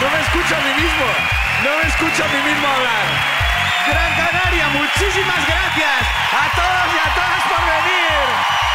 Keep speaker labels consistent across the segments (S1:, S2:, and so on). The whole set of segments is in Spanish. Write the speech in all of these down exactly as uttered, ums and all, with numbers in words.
S1: No me escucho a mí mismo. No me escucho a mí mismo hablar. Gran Canaria, muchísimas gracias a todos y a todas por venir.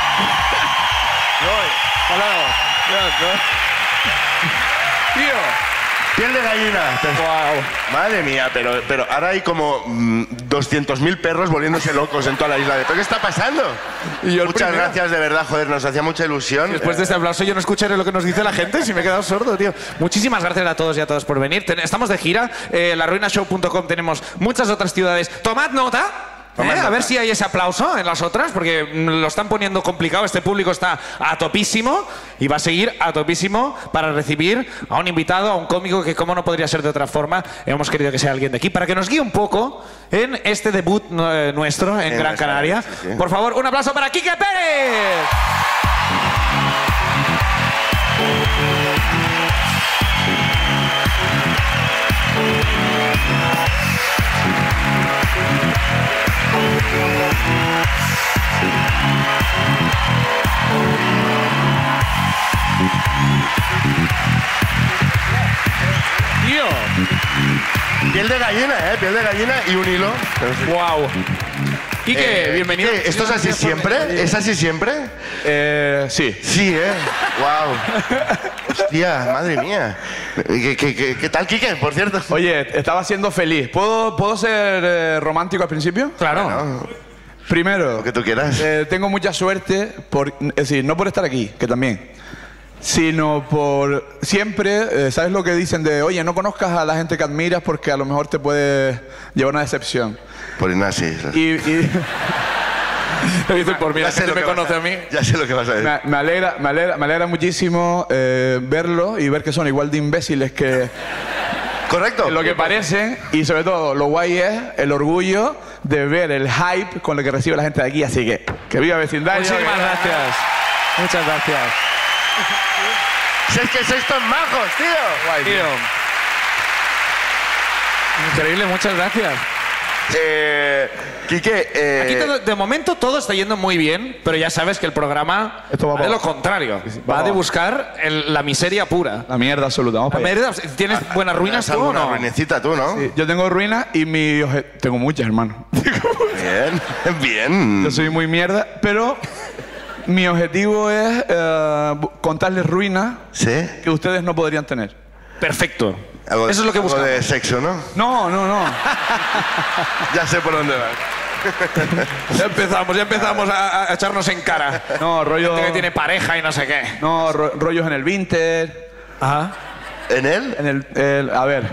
S1: Voy. Hasta luego. Tío.
S2: Piel de gallina.
S1: Wow.
S2: Madre mía, pero, pero ahora hay como mmm, doscientos mil perros volviéndose locos en toda la isla. ¿Pero qué está pasando?
S1: Y yo el
S2: Muchas
S1: primero.
S2: gracias, de verdad, joder, nos hacía mucha ilusión.
S1: Después de este aplauso yo no escucharé lo que nos dice la gente, si me he quedado sordo, tío. Muchísimas gracias a todos y a todas por venir. Ten- Estamos de gira, eh, la ruina show punto com tenemos muchas otras ciudades. Tomad nota.
S2: Tomad
S1: ¿eh?
S2: nota.
S1: A ver si hay ese aplauso en las otras, porque mm, lo están poniendo complicado. Este público está a topísimo y va a seguir a topísimo para recibir a un invitado, a un cómico que, como no podría ser de otra forma, hemos querido que sea alguien de aquí, para que nos guíe un poco en este debut eh, nuestro en,
S2: En
S1: Gran
S2: nuestra-
S1: Canaria.
S2: sí, sí.
S1: Por favor, un aplauso para Quique Pérez. Tío.
S2: Piel de gallina, ¿eh? Piel de gallina y un hilo.
S1: Wow. Quique,
S2: Eh,
S1: bienvenido.
S2: ¿qué? ¿Esto es así siempre? ¿Es así siempre?
S3: Eh, sí.
S2: Sí, ¿eh? Wow. Hostia, madre mía. ¿Qué, qué, qué, qué tal, Quique, por cierto?
S3: Oye, estaba siendo feliz. ¿Puedo, ¿puedo ser eh, romántico al principio?
S1: Claro.
S2: No,
S3: Primero,
S2: lo que tú quieras.
S3: eh, tengo mucha suerte, por, es decir, no por estar aquí, que también, sino por siempre, eh, ¿sabes lo que dicen de, oye, no conozcas a la gente que admiras porque a lo mejor te puede llevar una decepción?
S2: Por Ignacio.
S3: Y, y
S1: Lo dicen por mí, la gente me
S2: que vas
S1: conoce a mí.
S2: Ya sé lo que vas a decir.
S3: me, me alegra, me, alegra, me alegra muchísimo eh, verlo y ver que son igual de imbéciles que
S2: ¿Correcto?
S3: lo que parecen, y sobre todo lo guay es el orgullo de ver el hype con el que recibe la gente de aquí, así que que viva vecindario.
S1: Muchísimas
S3: que-
S1: gracias. Muchas gracias.
S2: Si es que sois tan majos, tío.
S3: Guay, tío.
S1: Tío. Increíble, muchas gracias.
S2: Eh, Quique, eh,
S1: Aquí todo- de momento todo está yendo muy bien, pero ya sabes que el programa
S3: Esto va
S1: va de
S3: para
S1: lo contrario. Va
S3: va
S1: de
S3: para
S1: buscar el- la miseria pura.
S3: La mierda absoluta, vamos
S1: La
S3: para allá.
S1: mierda- ¿Tienes buenas ruinas tú o
S2: alguna
S1: no?
S2: ruinecita tú, ¿no?
S3: Sí, yo tengo ruinas y mi obje- tengo muchas, hermano.
S2: Bien, bien.
S3: Yo soy muy mierda, pero mi objetivo es eh, bu- contarles ruinas
S2: ¿Sí?
S3: que ustedes no podrían tener.
S1: Perfecto.
S2: Algo-
S1: Eso es lo que
S2: algo
S1: buscamos.
S2: de sexo, ¿no?
S3: No, no, no.
S2: Ya sé por dónde vas.
S1: Ya empezamos, ya empezamos a, a echarnos en cara.
S3: No, rollo.
S1: Gente que tiene pareja y no sé qué.
S3: No, ro- rollos en el Vinter.
S1: Ajá.
S2: ¿En él?
S3: En el, el- a ver.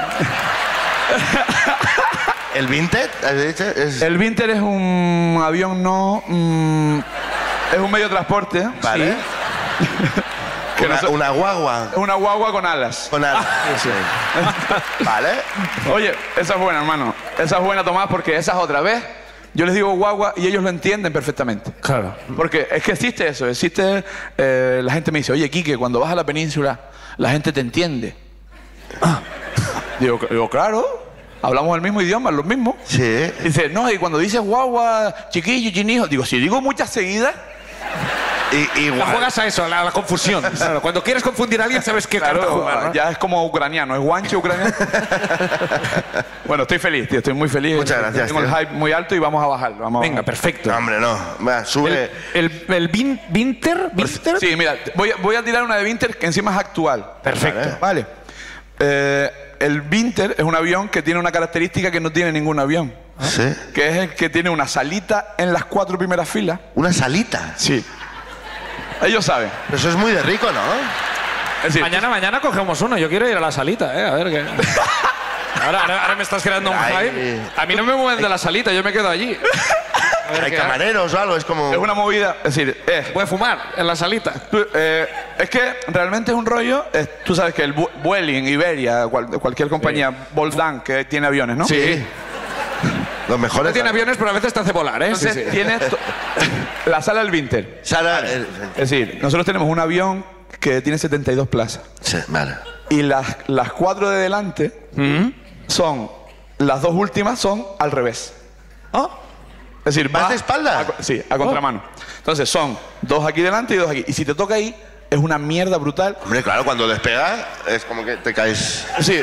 S2: ¿El Vinted? ¿Has dicho? Es...
S3: El Vinter es un avión no. mm, es un medio de transporte.
S2: Vale.
S3: Sí. Que
S2: Una,
S3: no sé-
S2: una guagua.
S3: Es una guagua con alas.
S2: Con alas. Vale.
S3: Oye, esa es buena, hermano. Esa es buena, Tomás, porque esa es otra vez. Yo les digo guagua y ellos lo entienden perfectamente.
S1: Claro.
S3: Porque es que existe eso. Existe. eh, la gente me dice, oye, Quique, cuando vas a la península, la gente te entiende. Ah. Digo, digo, claro. Hablamos el mismo idioma, lo mismo.
S2: Sí.
S3: Dice, no, y cuando dices guagua, chiquillo, chinijo, digo, si digo muchas seguidas,
S2: Y,
S1: La
S2: igual.
S1: juegas a eso, a la, a la confusión. Claro, cuando quieres confundir a alguien, sabes qué carta
S3: claro,
S1: jugar, ¿no?
S3: ya es como ucraniano, es guancho ucraniano. Bueno, estoy feliz, tío, estoy muy feliz.
S2: Muchas gracias,
S3: Tengo el
S2: tío.
S3: hype muy alto y vamos a bajarlo. Vamos a
S1: Venga,
S3: bajarlo.
S1: perfecto.
S2: No, hombre, no. Va, sube.
S1: El, el, el Vin- Vinter, Vinter.
S3: Sí, mira, voy, a- voy a tirar una de Vinter que encima es actual.
S1: Perfecto.
S3: Vale. Eh, el Vinter es un avión que tiene una característica que no tiene ningún avión.
S2: Sí.
S3: Que es el que tiene una salita en las cuatro primeras filas.
S2: Una salita.
S3: Sí. Ellos saben.
S2: Pero eso es muy de rico, ¿no?
S3: Es decir,
S1: Mañana, mañana cogemos uno. Yo quiero ir a la salita, ¿eh? A ver qué. Ahora, ahora, ahora me estás creando un
S2: Ay.
S1: hype. A mí no me mueven de la salita, yo me quedo allí. A ver
S2: Hay
S1: qué
S2: camareros o algo, es como...
S3: es una movida. Es decir, es.
S1: Voy a fumar en la salita.
S3: Tú, eh, es que realmente es un rollo. es- tú sabes que el Vu- Vueling, Iberia, cual- cualquier compañía, Voldan, que tiene aviones, ¿no?
S1: Sí.
S2: Los mejores...
S1: No tiene aviones, pero a veces te hace volar, ¿eh?
S3: Entonces
S1: Sí, sí.
S3: tiene to- la sala del Vinter.
S2: Sala... el-
S3: Es decir, nosotros tenemos un avión que tiene setenta y dos plazas.
S2: Sí, vale.
S3: Y las, las cuatro de delante son. Las dos últimas son al revés.
S1: ¿Ah?
S3: Es decir,
S2: ¿Vas
S3: va
S2: de espalda?
S3: a co- sí, a contramano. Entonces son dos aquí delante y dos aquí. Y si te toca ahí, es una mierda brutal.
S2: Hombre, claro, cuando despega es como que te caes.
S3: Sí.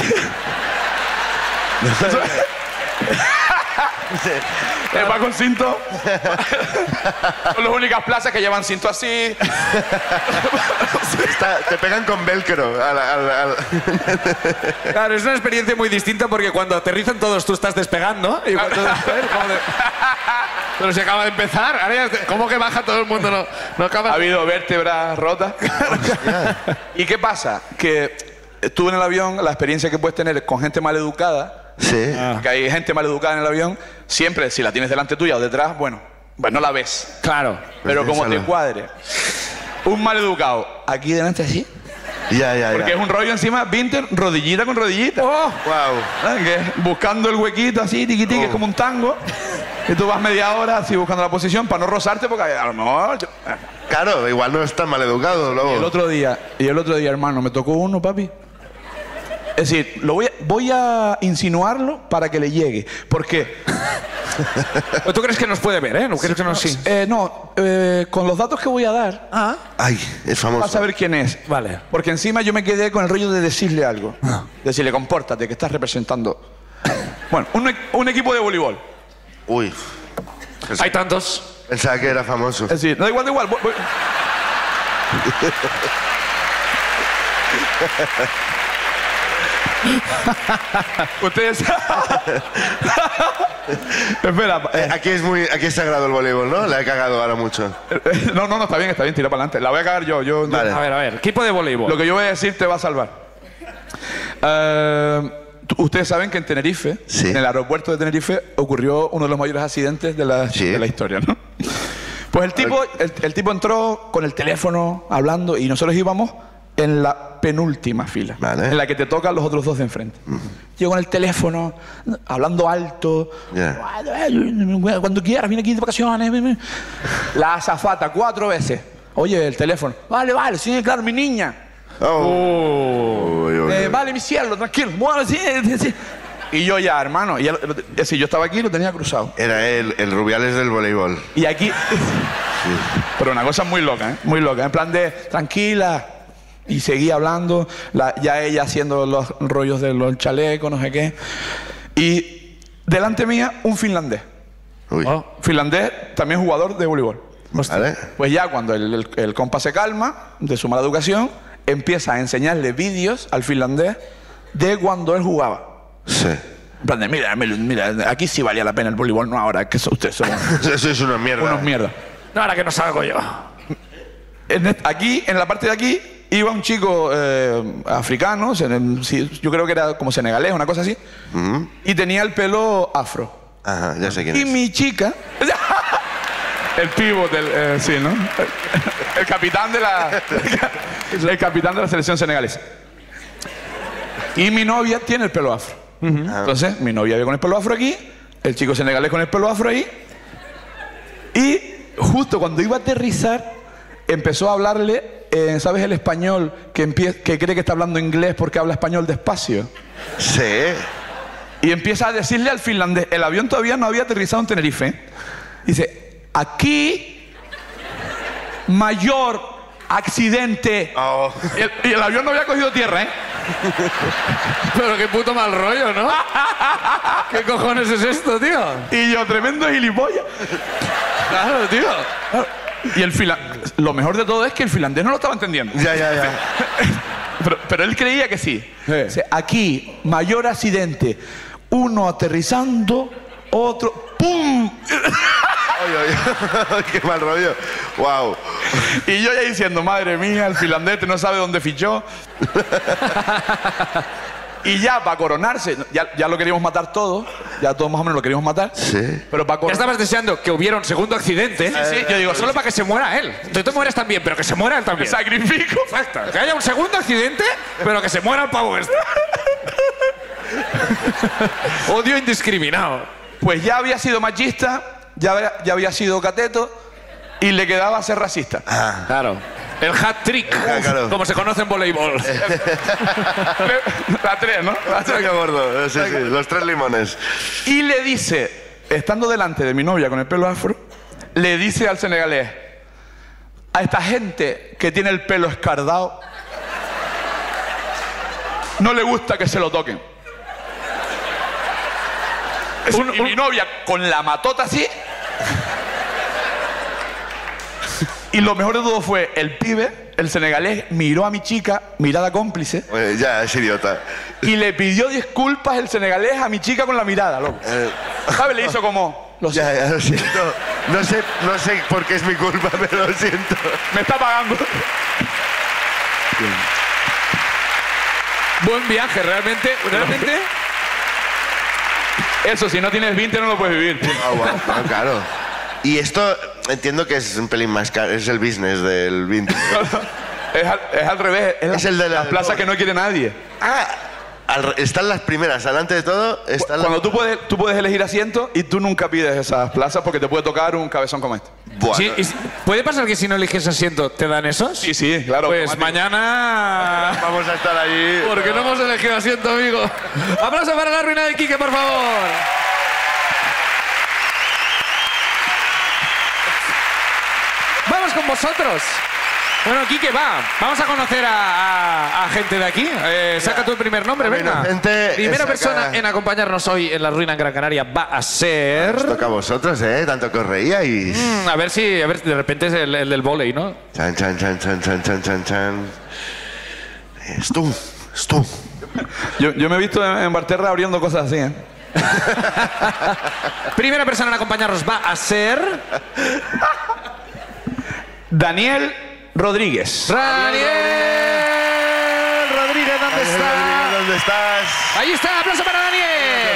S3: Eh, va con cinto. Son las únicas plazas que llevan cinto así.
S2: Está- te pegan con velcro. Al, al, al...
S1: Claro, es una experiencia muy distinta porque cuando aterrizan todos tú estás despegando y cuando despegas, como de... Pero se acaba de empezar. Ahora ya- ¿Cómo que baja todo el mundo? No, no acaba...
S3: Ha habido vértebras rotas. ¿Y qué pasa? Que tú en el avión, la experiencia que puedes tener con gente mal educada,
S2: Sí.
S3: que hay gente mal educada en el avión, siempre si la tienes delante tuya o detrás, bueno, pues no la ves.
S1: Claro.
S3: Pero como te
S2: Piénsalo.
S3: cuadre, un mal educado aquí delante así,
S2: Ya, ya,
S3: porque
S2: ya.
S3: es un rollo encima, vinter, rodillita con rodillita.
S1: Oh,
S2: Wow.
S3: ¿Sabes? Que es buscando el huequito así, tiqui tiqui,
S2: Oh.
S3: es como un tango. Y tú vas media hora así buscando la posición para no rozarte, porque a lo mejor. yo-
S2: Claro, igual no es tan mal educado
S3: Y
S2: luego.
S3: el otro día, y el otro día, hermano, me tocó uno, papi. Es decir, lo voy a, voy a insinuarlo para que le llegue. Porque,
S1: ¿Tú crees que nos puede ver, eh? ¿No crees que nos sí?
S3: eh, no, eh, con los datos que voy a dar,
S1: Ah,
S2: Ay, es famoso.
S3: vas a ver quién es.
S1: vale.
S3: Porque encima yo me quedé con el rollo de decirle algo. Decirle, compórtate, que estás representando. Bueno, un, e- un equipo de voleibol.
S2: Uy.
S1: Hay tantos.
S2: Pensaba que era famoso.
S3: Es decir, da igual, da igual. voy- voy- Ustedes. Espera.
S2: Eh,
S3: eh,
S2: Aquí es muy, aquí es sagrado el voleibol, ¿no? La he cagado ahora mucho.
S3: eh, no, no, no, está bien, está bien, tira para adelante. La voy a cagar yo. yo
S2: Vale.
S1: A ver, a ver. Equipo de voleibol.
S3: Lo que yo voy a decir te va a salvar. Eh, tú- ustedes saben que en Tenerife,
S2: Sí.
S3: en el aeropuerto de Tenerife, ocurrió uno de los mayores accidentes de la,
S2: Sí.
S3: de la historia, ¿no? Pues el tipo, el, el tipo entró con el teléfono hablando y nosotros íbamos en la penúltima fila,
S2: Vale.
S3: en la que te tocan los otros dos de enfrente. Yo con el teléfono, hablando alto,
S2: Ya.
S3: cuando quieras, viene aquí de vacaciones. La azafata, cuatro veces. Oye, el teléfono. Vale, vale, sí, claro, mi niña.
S2: Oh. Uy, uy,
S3: Eh,
S2: uy.
S3: vale, mi cielo, tranquilo. Bueno, sí, sí, sí. Y yo ya, hermano, ya, lo- es decir, yo estaba aquí y lo tenía cruzado.
S2: Era el, el Rubiales del voleibol.
S3: Y aquí... Pero una cosa muy loca, ¿eh? Muy loca. En plan de, tranquila. Y seguía hablando, la- ya ella haciendo los rollos de los chalecos, no sé qué. Y delante mía, un finlandés.
S2: Uy.
S1: Oh.
S3: Finlandés, también jugador de voleibol.
S2: ¿Vale?
S3: Pues ya cuando el, el- el compa se calma de su mala educación, empieza a enseñarle vídeos al finlandés de cuando él jugaba.
S2: Sí.
S3: En plan de, mira, mira, mira, aquí sí valía la pena el voleibol, no ahora, que son ustedes son
S2: Eso es una mierda.
S3: unos mierda.
S1: No, ahora que no salgo yo.
S3: En est- aquí, en la parte de aquí, iba un chico eh, africano, sen- sí, yo creo que era como senegalés, una cosa así, y tenía el pelo afro.
S2: Ajá, ya sé quién
S3: Y
S2: es.
S3: mi chica... El pívot del... eh, sí, ¿no? El capitán de la... El capitán de la selección senegalesa. Y mi novia tiene el pelo afro. Entonces, mi novia vive con el pelo afro aquí, el chico senegalés con el pelo afro ahí, y justo cuando iba a aterrizar, empezó a hablarle, eh, ¿sabes el español que, empie- que cree que está hablando inglés porque habla español despacio?
S2: Sí.
S3: Y empieza a decirle al finlandés, el avión todavía no había aterrizado en Tenerife. Dice, aquí, mayor accidente.
S2: Oh.
S3: Y el, y el avión no había cogido tierra, ¿eh?
S1: Pero qué puto mal rollo, ¿no? ¿Qué cojones es esto, tío?
S3: Y yo, tremendo gilipollas.
S1: Claro, tío.
S3: Y el finlandés, lo mejor de todo es que el finlandés no lo estaba entendiendo.
S2: Ya, ya, ya.
S3: Pero, pero él creía que sí.
S1: Sí.
S3: Dice, aquí, mayor accidente. Uno aterrizando, otro, ¡pum!
S2: Ay, ay, qué mal rollo. Wow.
S3: Y yo ya diciendo, madre mía, el finlandés no sabe dónde fichó. Y ya para coronarse, ya, ya lo queríamos matar todo, ya todos más o menos lo queríamos matar.
S2: Sí.
S3: Pero para
S1: Ya
S3: coronar...
S1: estabas deseando que hubiera un segundo accidente.
S3: Sí, sí, yo digo,
S1: Solo para que se muera él. Tú te mueres también, pero que se muera él también.
S3: sacrifico.
S1: Exacto. Que haya un segundo accidente, pero que se muera el pavo este. Odio indiscriminado.
S3: Pues ya había sido machista, ya había, ya había sido cateto y le quedaba ser racista.
S1: Claro. El hat trick,
S2: Ah, claro.
S1: como se conoce en voleibol.
S3: La tres, ¿no? La tres.
S2: Qué gordo. Sí, sí. Los tres limones.
S3: Y le dice, estando delante de mi novia con el pelo afro, le dice al senegalés, a esta gente que tiene el pelo escardado no le gusta que se lo toquen. Es,
S1: Un-
S3: y mi
S1: un-
S3: novia con la matota así. Y lo mejor de todo fue el pibe, el senegalés, miró a mi chica, mirada cómplice,
S2: Eh, ya, es idiota.
S3: y le pidió disculpas el senegalés a mi chica con la mirada, loco.
S2: Eh,
S3: ¿Sabes? Le hizo como... Lo
S2: ya,
S3: sé,
S2: ya, lo siento. No sé, no sé por qué es mi culpa, pero lo siento.
S3: me está pagando.
S1: Buen viaje, realmente. Realmente.
S3: Eso, si no tienes veinte no lo puedes vivir. tío.
S2: Ah, guau, no, claro. Y esto entiendo que es un pelín más caro, es el business del vintage.
S3: Es al, es al revés, es,
S2: Es
S3: la,
S2: el de la-
S3: la plaza que no quiere nadie.
S2: Ah, al re- están las primeras, delante de todo están
S3: Cuando
S2: las...
S3: tú puedes, tú puedes elegir asiento y tú nunca pides esas plazas porque te puede tocar un cabezón como este.
S2: Buah,
S1: Sí,
S2: no.
S1: y si- ¿Puede pasar que si no eliges asiento te dan esos?
S3: Sí, sí, claro.
S1: Pues
S3: automático.
S1: mañana.
S2: Vamos a estar allí.
S1: Porque no hemos elegido asiento, amigo. Aplauso para la ruina de Quique, por favor. Vamos con vosotros. Bueno, Quique, va. Vamos a conocer a, a- a gente de aquí. Eh, saca tu primer nombre,
S2: Bueno,
S1: venga.
S2: gente,
S1: Primera
S2: saca-
S1: persona en acompañarnos hoy en la ruina en Gran Canaria va a ser.
S2: Os toca a vosotros, ¿eh? Tanto que os reíais.
S1: Mm, a ver si, a ver, de repente es el, el del vóley, ¿no?
S2: Chan, chan, chan, chan, chan, chan, chan, chan. Es tú, es tú.
S3: Yo, yo me he visto en, en Barterra abriendo cosas así, ¿eh?
S1: Primera persona en acompañarnos va a ser.
S3: Daniel Rodríguez.
S1: Daniel Rodríguez, ¿dónde
S2: Daniel Rodríguez,
S1: está?
S2: ¿dónde estás?
S1: Ahí está, aplauso para Daniel.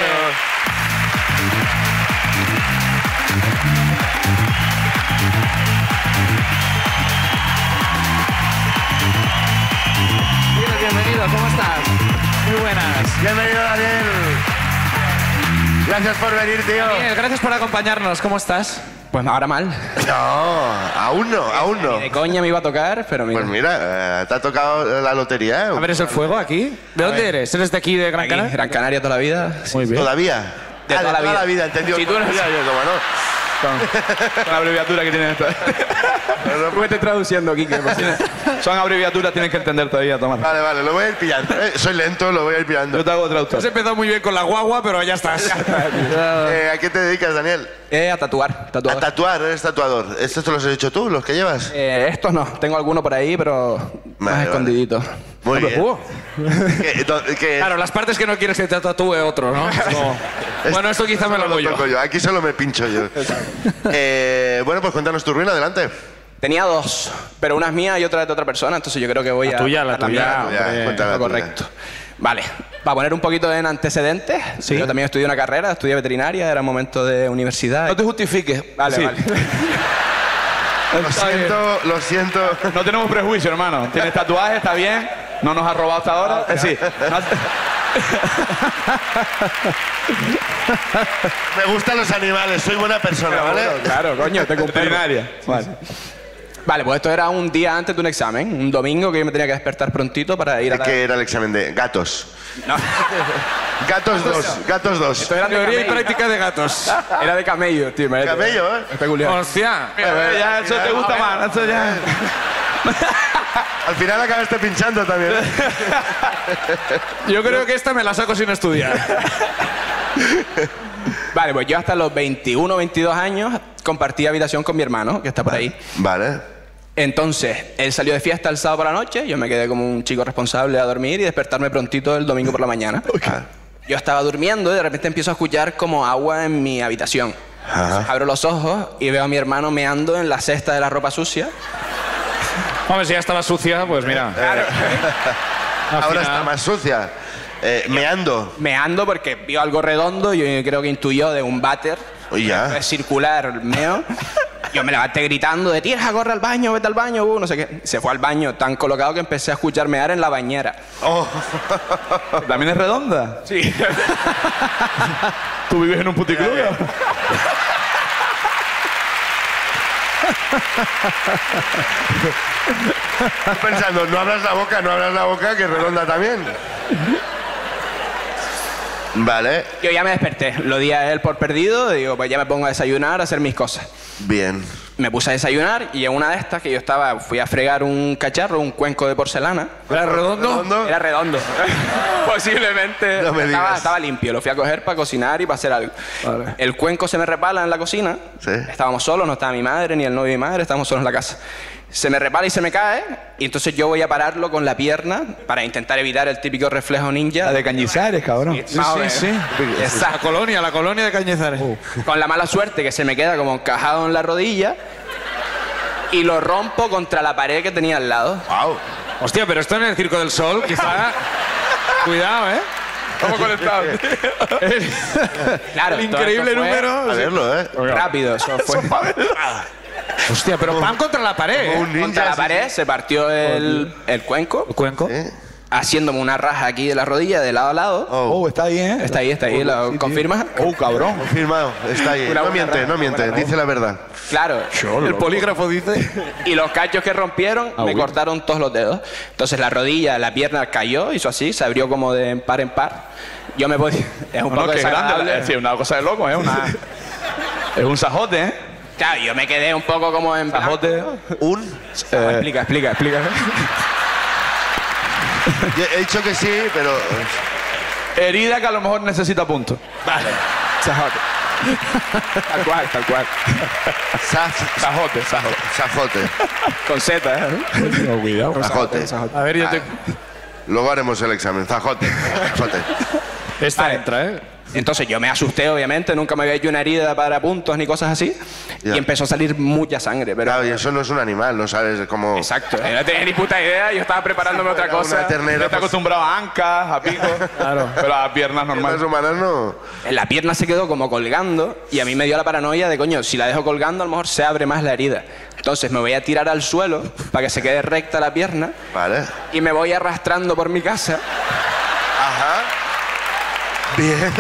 S1: Bienvenido, ¿cómo estás? Muy buenas.
S2: Bienvenido, Daniel. Gracias por venir, tío.
S1: Daniel, gracias por acompañarnos, ¿cómo estás?
S4: Pues ahora mal.
S2: No, aún no, aún no.
S4: Ni de coña me iba a tocar, pero mira.
S2: Pues mira, eh, te ha tocado la lotería, ¿eh?
S1: A ver, ¿es el fuego aquí? ¿De dónde eres? ¿Eres de aquí, de Gran
S4: Aquí,
S1: Canaria?
S4: Gran Canaria toda la vida.
S1: Muy bien.
S2: ¿Todavía?
S4: De
S2: Ah,
S4: toda la vida.
S2: vida, entendido.
S4: Si tú eres-
S2: Ya, yo, como no.
S3: Con, con la abreviatura que tienen estas.
S4: ¿Cómo estoy traduciendo, Quique? Por si-
S3: Son abreviaturas, tienes que entender todavía, Tomás.
S2: Vale, vale, lo voy a ir pillando. ¿eh? Soy lento, lo voy a ir pillando.
S3: Yo te hago traductor.
S1: Has empezado muy bien con la guagua, pero ya estás.
S2: Eh, ¿A qué te dedicas, Daniel?
S4: Eh, a tatuar.
S2: A
S4: tatuador.
S2: tatuar, eres tatuador. ¿Estos te los has hecho tú, los que llevas?
S4: Eh, estos no. Tengo alguno por ahí, pero más
S2: vale.
S4: escondidito.
S2: Muy bien.
S1: Uh,
S2: ¿Qué- do- qué-
S1: Claro, las partes que no quieres que te tatúe otro, ¿no? Como, bueno, esto quizá me lo
S2: solo
S1: hago yo.
S2: toco yo. Aquí solo me pincho yo. Eh, bueno, pues cuéntanos tu ruina, adelante.
S4: Tenía dos, pero una es mía y otra es de otra persona, entonces yo creo que voy
S1: La
S4: a...
S1: tuya, la
S4: contar
S1: tuya,
S4: mía.
S2: hombre. Ya, cuéntala
S4: Lo
S2: tuya.
S4: correcto. Vale, para poner un poquito en antecedentes, yo también estudié una carrera, estudié veterinaria, era momento de universidad.
S3: No te justifiques.
S4: Vale,
S3: Sí.
S4: vale.
S2: Lo siento, lo siento.
S3: No tenemos prejuicio, hermano. Tienes tatuajes, está bien. No nos ha robado hasta ahora. Eh, sí. No hace-
S2: Me gustan los animales, soy buena persona, ¿vale?
S4: Bueno, claro, coño, tengo un perro.
S3: Veterinaria. Vale.
S4: Vale, pues esto era un día antes de un examen, un domingo que yo me tenía que despertar prontito para ir a
S2: ¿De
S4: la...
S2: qué era el examen de gatos?
S4: No,
S2: Gatos dos, gatos dos.
S4: esto era de
S1: Teoría y
S4: camello.
S1: práctica de gatos.
S4: Era de camello, tío. imagínate.
S2: Camello, ¿eh?
S4: Es peculiar.
S1: Hostia.
S3: Eh, ya, eso te gusta más. Eso ya.
S2: Al final acabaste pinchando también. ¿eh?
S1: Yo creo que esta me la saco sin estudiar.
S4: Vale, pues yo hasta los veintiuno, veintidós años compartí habitación con mi hermano, que está por ahí.
S2: Vale.
S4: Entonces, él salió de fiesta el sábado por la noche, yo me quedé como un chico responsable a dormir y despertarme prontito el domingo por la mañana.
S2: Ah,
S4: Yo estaba durmiendo y de repente empiezo a escuchar como agua en mi habitación. Entonces, abro los ojos y veo a mi hermano meando en la cesta de la ropa sucia.
S1: Hombre, si ya estaba sucia, pues mira. Al
S2: Ahora
S1: final-
S2: está más sucia. Eh, meando.
S4: Meando porque vio algo redondo, yo creo que intuyó de un váter.
S2: Oye, ya.
S4: Es circular, el meo. Yo me levanté gritando de tira, corre al baño, vete al baño, uh, no sé qué. Se fue al baño tan colocado que empecé a escuchar mear en la bañera.
S2: Oh,
S3: ¿También es redonda?
S4: Sí.
S3: ¿Tú vives en un puticlub?
S2: estoy pensando, no abras la boca, no abras la boca, que redonda también. Vale,
S4: Yo ya me desperté, lo di a él por perdido, digo, pues ya me pongo a desayunar, a hacer mis cosas.
S2: bien.
S4: me puse a desayunar y en una de estas que yo estaba, fui a fregar un cacharro, un cuenco de porcelana.
S1: ¿Era redondo?
S4: Era redondo. Posiblemente.
S2: No me
S4: estaba,
S2: digas.
S4: estaba limpio. Lo fui a coger para cocinar y para hacer algo.
S1: Vale.
S4: El cuenco se me resbala en la cocina.
S2: Sí.
S4: Estábamos solos, no estaba mi madre ni el novio de mi madre, estábamos solos en la casa. Se me resbala y se me cae. Y entonces yo voy a pararlo con la pierna para intentar evitar el típico reflejo ninja.
S3: La de Cañizares, cabrón.
S1: Sí,
S4: Más o
S1: sí,
S4: menos.
S1: sí. La
S4: Exacto.
S1: colonia, la colonia de Cañizares.
S4: Con la mala suerte que se me queda como encajado en la rodilla y lo rompo contra la pared que tenía al lado.
S2: Wow.
S1: Hostia, pero esto en el Circo del Sol, quizá... Cuidado, ¿eh?
S3: ¿Cómo conectado?
S4: Claro,
S1: El
S4: todo
S1: increíble
S4: esto fue
S1: número...
S2: A verlo, ¿eh?
S4: Rápido, eso fue.
S1: Hostia, pero pan contra la pared,
S2: Como
S1: ¿eh?
S2: un ninja.
S4: Contra la
S2: sí,
S4: pared se partió el, el cuenco,
S1: ¿El cuenco?
S2: sí. ¿Eh?
S4: haciéndome una raja aquí de la rodilla, de lado a lado.
S3: Oh, está ahí, ¿eh?
S4: Está ahí, está ahí, ¿lo
S3: Sí, tío.
S4: confirmas?
S3: Oh, cabrón.
S2: Confirmado, está ahí.
S4: Una
S2: No
S4: buena
S2: miente,
S4: raja,
S2: no
S4: una
S2: miente,
S4: buena
S2: dice la verdad.
S4: Claro.
S1: El polígrafo dice...
S4: Y los cachos que rompieron me cortaron todos los dedos. Entonces la rodilla, la pierna cayó, hizo así, se abrió como de par en par. Yo me podía... Es un
S3: No,
S4: poco
S3: que grande.
S4: desagradable.
S3: Es decir, una cosa de loco, ¿eh? Una... es un sajote, ¿eh?
S4: Claro, yo me quedé un poco como en blanco.
S3: Sajote.
S2: Un.
S4: Ah, explica, explica, explica.
S2: He dicho que sí, pero.
S3: Herida que a lo mejor necesita puntos.
S4: Sajote. Tal cual, tal cual.
S2: Saf-
S3: Sajote, sajote.
S2: Sajote.
S4: Con Z, ¿eh?
S3: Cuidado.
S2: Sajote.
S1: A ver, yo te...
S2: Luego haremos el examen. Zajote. Zajote.
S1: Esta
S4: Vale.
S1: entra, ¿eh?
S4: Entonces yo me asusté, obviamente, nunca me había hecho una herida para puntos ni cosas así.
S2: Ya.
S4: Y empezó a salir mucha sangre, pero...
S2: Claro, y eso no es un animal, no sabes cómo.
S4: Exacto. Yo no tenía ni puta idea, yo estaba preparándome otra
S2: Una
S4: cosa.
S2: ternera.
S3: Está
S2: Pues,
S3: acostumbrado a ancas, a picos. Claro. Pero a piernas
S2: las
S3: normales.
S2: humanas no.
S4: En la pierna se quedó como colgando y a mí me dio la paranoia de, coño, si la dejo colgando a lo mejor se abre más la herida. Entonces me voy a tirar al suelo para que se quede recta la pierna
S2: Vale.
S4: y me voy arrastrando por mi casa.
S2: Ajá. Bien.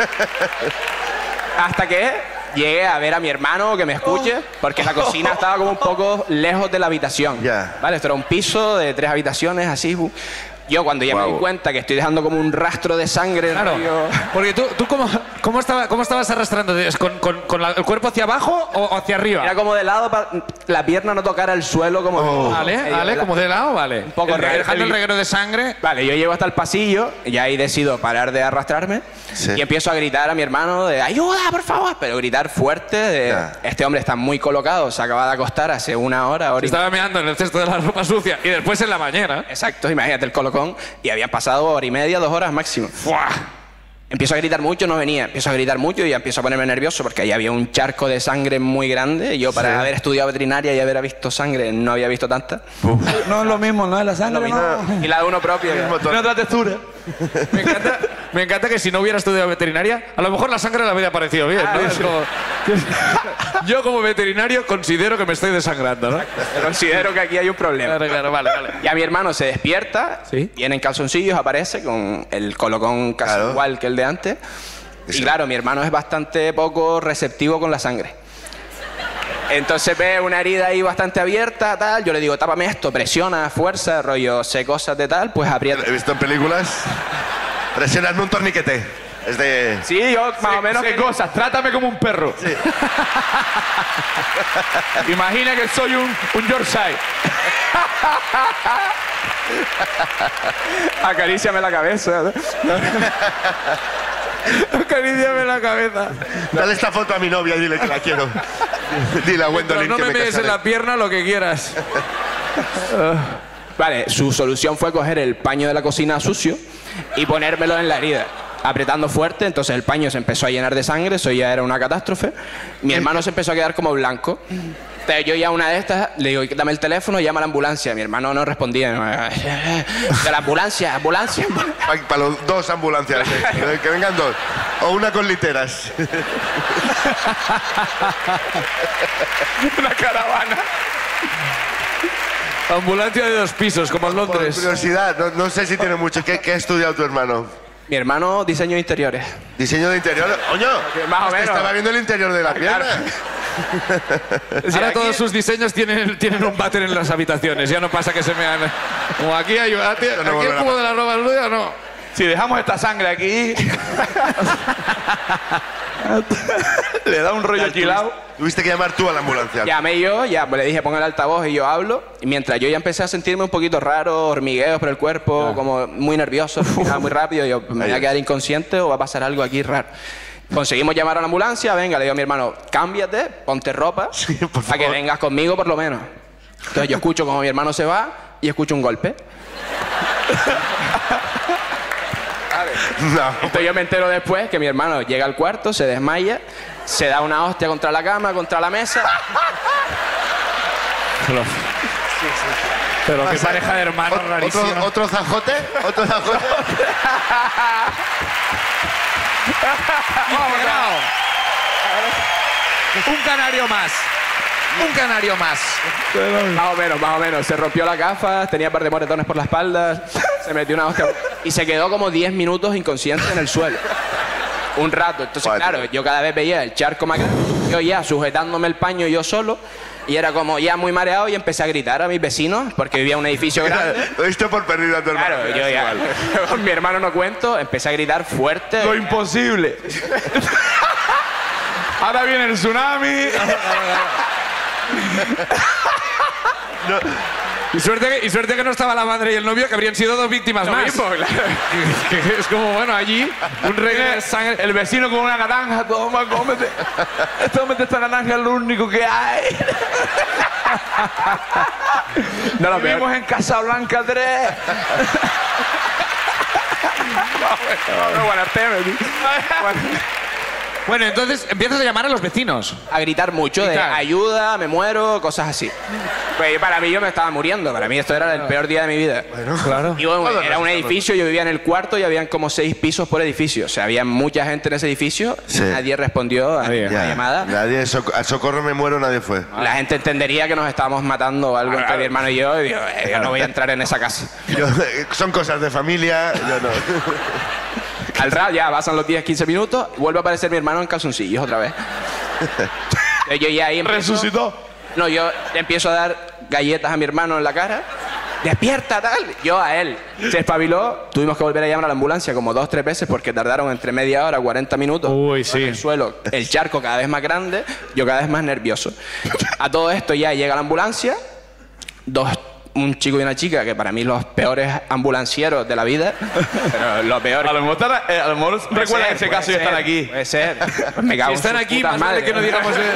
S4: Hasta que llegué a ver a mi hermano que me escuche, porque la cocina estaba como un poco lejos de la habitación.
S2: Ya.
S4: Vale, esto era un piso de tres habitaciones, así. bu. Yo cuando ya me
S2: Guau.
S4: di cuenta que estoy dejando como un rastro de sangre,
S1: Claro.
S4: rollo-
S1: Porque tú, tú cómo, cómo, estaba, ¿cómo estabas arrastrando? ¿Con, con, con la- el cuerpo hacia abajo o hacia arriba?
S4: era como de lado para la pierna no tocara el suelo, como...
S2: Oh.
S1: Vale,
S4: medio
S1: vale,
S4: de la-
S1: como de lado, vale. Un
S4: poco raro.
S1: Dejando el
S4: El-
S1: reguero de sangre.
S4: Vale, yo llego hasta el pasillo y ahí decido parar de arrastrarme
S2: Sí.
S4: y empiezo a gritar a mi hermano de ayuda, por favor, pero gritar fuerte de
S2: Ya.
S4: este hombre está muy colocado, se acaba de acostar hace una hora, hora y
S1: Estaba meando en el cesto de la ropa sucia y después en la bañera.
S4: Exacto, imagínate el colocón. Y habían pasado hora y media, dos horas máximo.
S1: ¡Fua!
S4: Empiezo a gritar mucho, no venía. Empiezo a gritar mucho y ya empiezo a ponerme nervioso porque ahí había un charco de sangre muy grande. Y yo, para
S2: Sí.
S4: haber estudiado veterinaria y haber visto sangre, no había visto tanta.
S3: No es lo mismo, no es la sangre, no.
S4: Y la de uno propio.
S2: Mismo
S3: Tiene otra textura.
S1: Me encanta, me encanta que si no hubiera estudiado veterinaria, a lo mejor la sangre le habría parecido bien, ¿no? Es como- yo como veterinario considero que me estoy desangrando, ¿no?
S4: Considero que aquí hay un problema.
S1: Claro, claro, vale, vale.
S4: Y a mi hermano se despierta,
S1: Sí.
S4: viene en calzoncillos, aparece con el colocón casi
S2: Claro.
S4: igual que el de antes. Y claro, mi hermano es bastante poco receptivo con la sangre. Entonces ve una herida ahí bastante abierta, tal. Yo le digo, tápame esto, presiona, fuerza, rollo, sé cosas de tal, pues aprieta.
S2: He visto en películas. Presionarme un torniquete. Es de.
S4: Sí, yo más o menos.
S3: ¿Qué
S4: que-
S3: cosas? Trátame como un perro. Imagina que soy un, un Yorkshire.
S4: Acaríciame la cabeza.
S1: Acaríciame la cabeza.
S2: Dale esta foto a mi novia y dile que la quiero. Dile a
S1: Pero
S2: Gwendolyn
S1: no
S2: que
S1: me
S2: me
S1: metes en
S2: casaré.
S1: la pierna lo que quieras.
S4: Vale, su solución fue coger el paño de la cocina sucio y ponérmelo en la herida. Apretando fuerte, entonces el paño se empezó a llenar de sangre, eso ya era una catástrofe. Mi hermano se empezó a quedar como blanco. Entonces yo ya una de estas le digo, dame el teléfono, llama a la ambulancia. Mi hermano no respondía. De la ambulancia, ambulancia.
S2: Para los dos ambulancias. eh, Que vengan dos. O una con literas.
S3: Una caravana.
S1: Ambulancia de dos pisos, como en
S2: Por
S1: Londres.
S2: curiosidad, no, no sé si tiene mucho. ¿Qué, qué ha estudiado tu hermano?
S4: Mi hermano, diseño de interiores.
S2: ¿Diseño de interior? ¡Oño!
S4: Más o
S2: Es que
S4: menos.
S2: estaba viendo el interior de la pierna.
S1: Ahora
S4: aquí-
S1: todos sus diseños tienen, tienen un váter en las habitaciones. Ya no pasa que se me han... Como aquí hay... Aquí,
S2: no
S1: aquí el
S2: volverá.
S1: cubo de la ropa sucia, no.
S3: Si dejamos esta sangre aquí. Le da un rollo chilao.
S2: Tuviste que llamar tú a la ambulancia.
S4: Llamé yo, ya pues le dije ponga el altavoz y yo hablo. Y mientras yo ya empecé a sentirme un poquito raro, hormigueos por el cuerpo, como muy nervioso, respiraba muy rápido. Yo me voy a quedar inconsciente o va a pasar algo aquí raro. Conseguimos llamar a la ambulancia, venga, le digo a mi hermano, cámbiate, ponte ropa,
S2: Sí, por
S4: para que
S2: favor.
S4: vengas conmigo por lo menos. Entonces yo escucho como mi hermano se va y escucho un golpe.
S2: No.
S4: Entonces yo me entero después que mi hermano llega al cuarto, se desmaya, se da una hostia contra la cama, contra la mesa.
S1: Pero, pero qué
S2: Pasa-
S1: pareja de hermanos
S2: Ot-
S1: rarísima.
S2: ¿Otro, ¿Otro zajote? ¿Otro zajote?
S1: Integrado. Un canario más. Un canario más.
S4: Más o menos, más o menos. Se rompió la gafa, tenía un par de moretones por la espalda, se metió una hostia y se quedó como diez minutos inconsciente en el suelo. Un rato. Entonces,
S2: Joder.
S4: claro, yo cada vez veía el charco más grande, yo ya sujetándome el paño yo solo, y era como ya muy mareado y empecé a gritar a mis vecinos porque vivía en un edificio grande.
S2: Lo diste por perdido a tu hermano.
S4: Claro,
S2: Ya,
S4: yo
S2: es
S4: ya,
S2: igual.
S4: con mi hermano no cuento, empecé a gritar fuerte.
S3: Lo imposible. Ahora viene el tsunami.
S1: Y suerte, que, y suerte que no estaba la madre y el novio, que habrían sido dos víctimas
S4: Lo
S1: más.
S4: mismo, claro.
S1: Que- que es como, bueno, allí un reggae de sangre.
S3: El vecino con una naranja, toma, cómete. Tómate esta naranja, es lo único que hay.
S4: No, lo
S3: Vivimos
S4: peor.
S3: en Casablanca tres.
S4: No, bueno, teme, tío.
S1: Bueno, entonces empiezas a llamar a los vecinos.
S4: A gritar mucho de
S1: Gritar.
S4: ayuda, me muero, cosas así. Pues para mí yo me estaba muriendo, para mí esto era el peor día de mi vida.
S1: Claro.
S4: Y bueno,
S2: Todos
S4: era un
S2: nos
S4: edificio, yo vivía en el cuarto y habían como seis pisos por edificio. O sea, había mucha gente en ese edificio,
S2: Sí.
S4: nadie respondió a
S1: Nadie.
S4: la
S2: Ya.
S4: llamada.
S2: Nadie, soc- a socorro me muero, nadie fue.
S4: La gente entendería que nos estábamos matando o algo entre mi hermano y yo, y digo, eh, yo no voy a entrar en esa casa.
S2: Yo- son cosas de familia, yo no.
S4: Al rato ya pasan los diez, quince minutos, vuelve a aparecer mi hermano en calzoncillos otra vez. Entonces yo ya ahí empiezo-
S3: Resucitó.
S4: No, yo le empiezo a dar galletas a mi hermano en la cara. ¡Despierta, tal! Yo a él. Se espabiló. Tuvimos que volver a llamar a la ambulancia como dos, tres veces porque tardaron entre media hora, cuarenta minutos.
S1: Uy, sí.
S4: En el suelo. El charco cada vez más grande, yo cada vez más nervioso. A todo esto ya llega la ambulancia. Dos, un chico y una chica, que para mí los peores ambulancieros de la vida. Pero lo peor...
S3: A lo mejor, estará- eh, a lo mejor
S4: Puede
S3: recuerdan
S4: ser,
S3: ese
S4: puede
S3: caso y
S4: ser,
S3: están aquí.
S4: Puede ser. Pues me cago
S1: Si
S4: en
S1: están
S4: sus
S1: aquí,
S4: putas
S1: más vale
S4: madres.
S1: que no digamos... eh,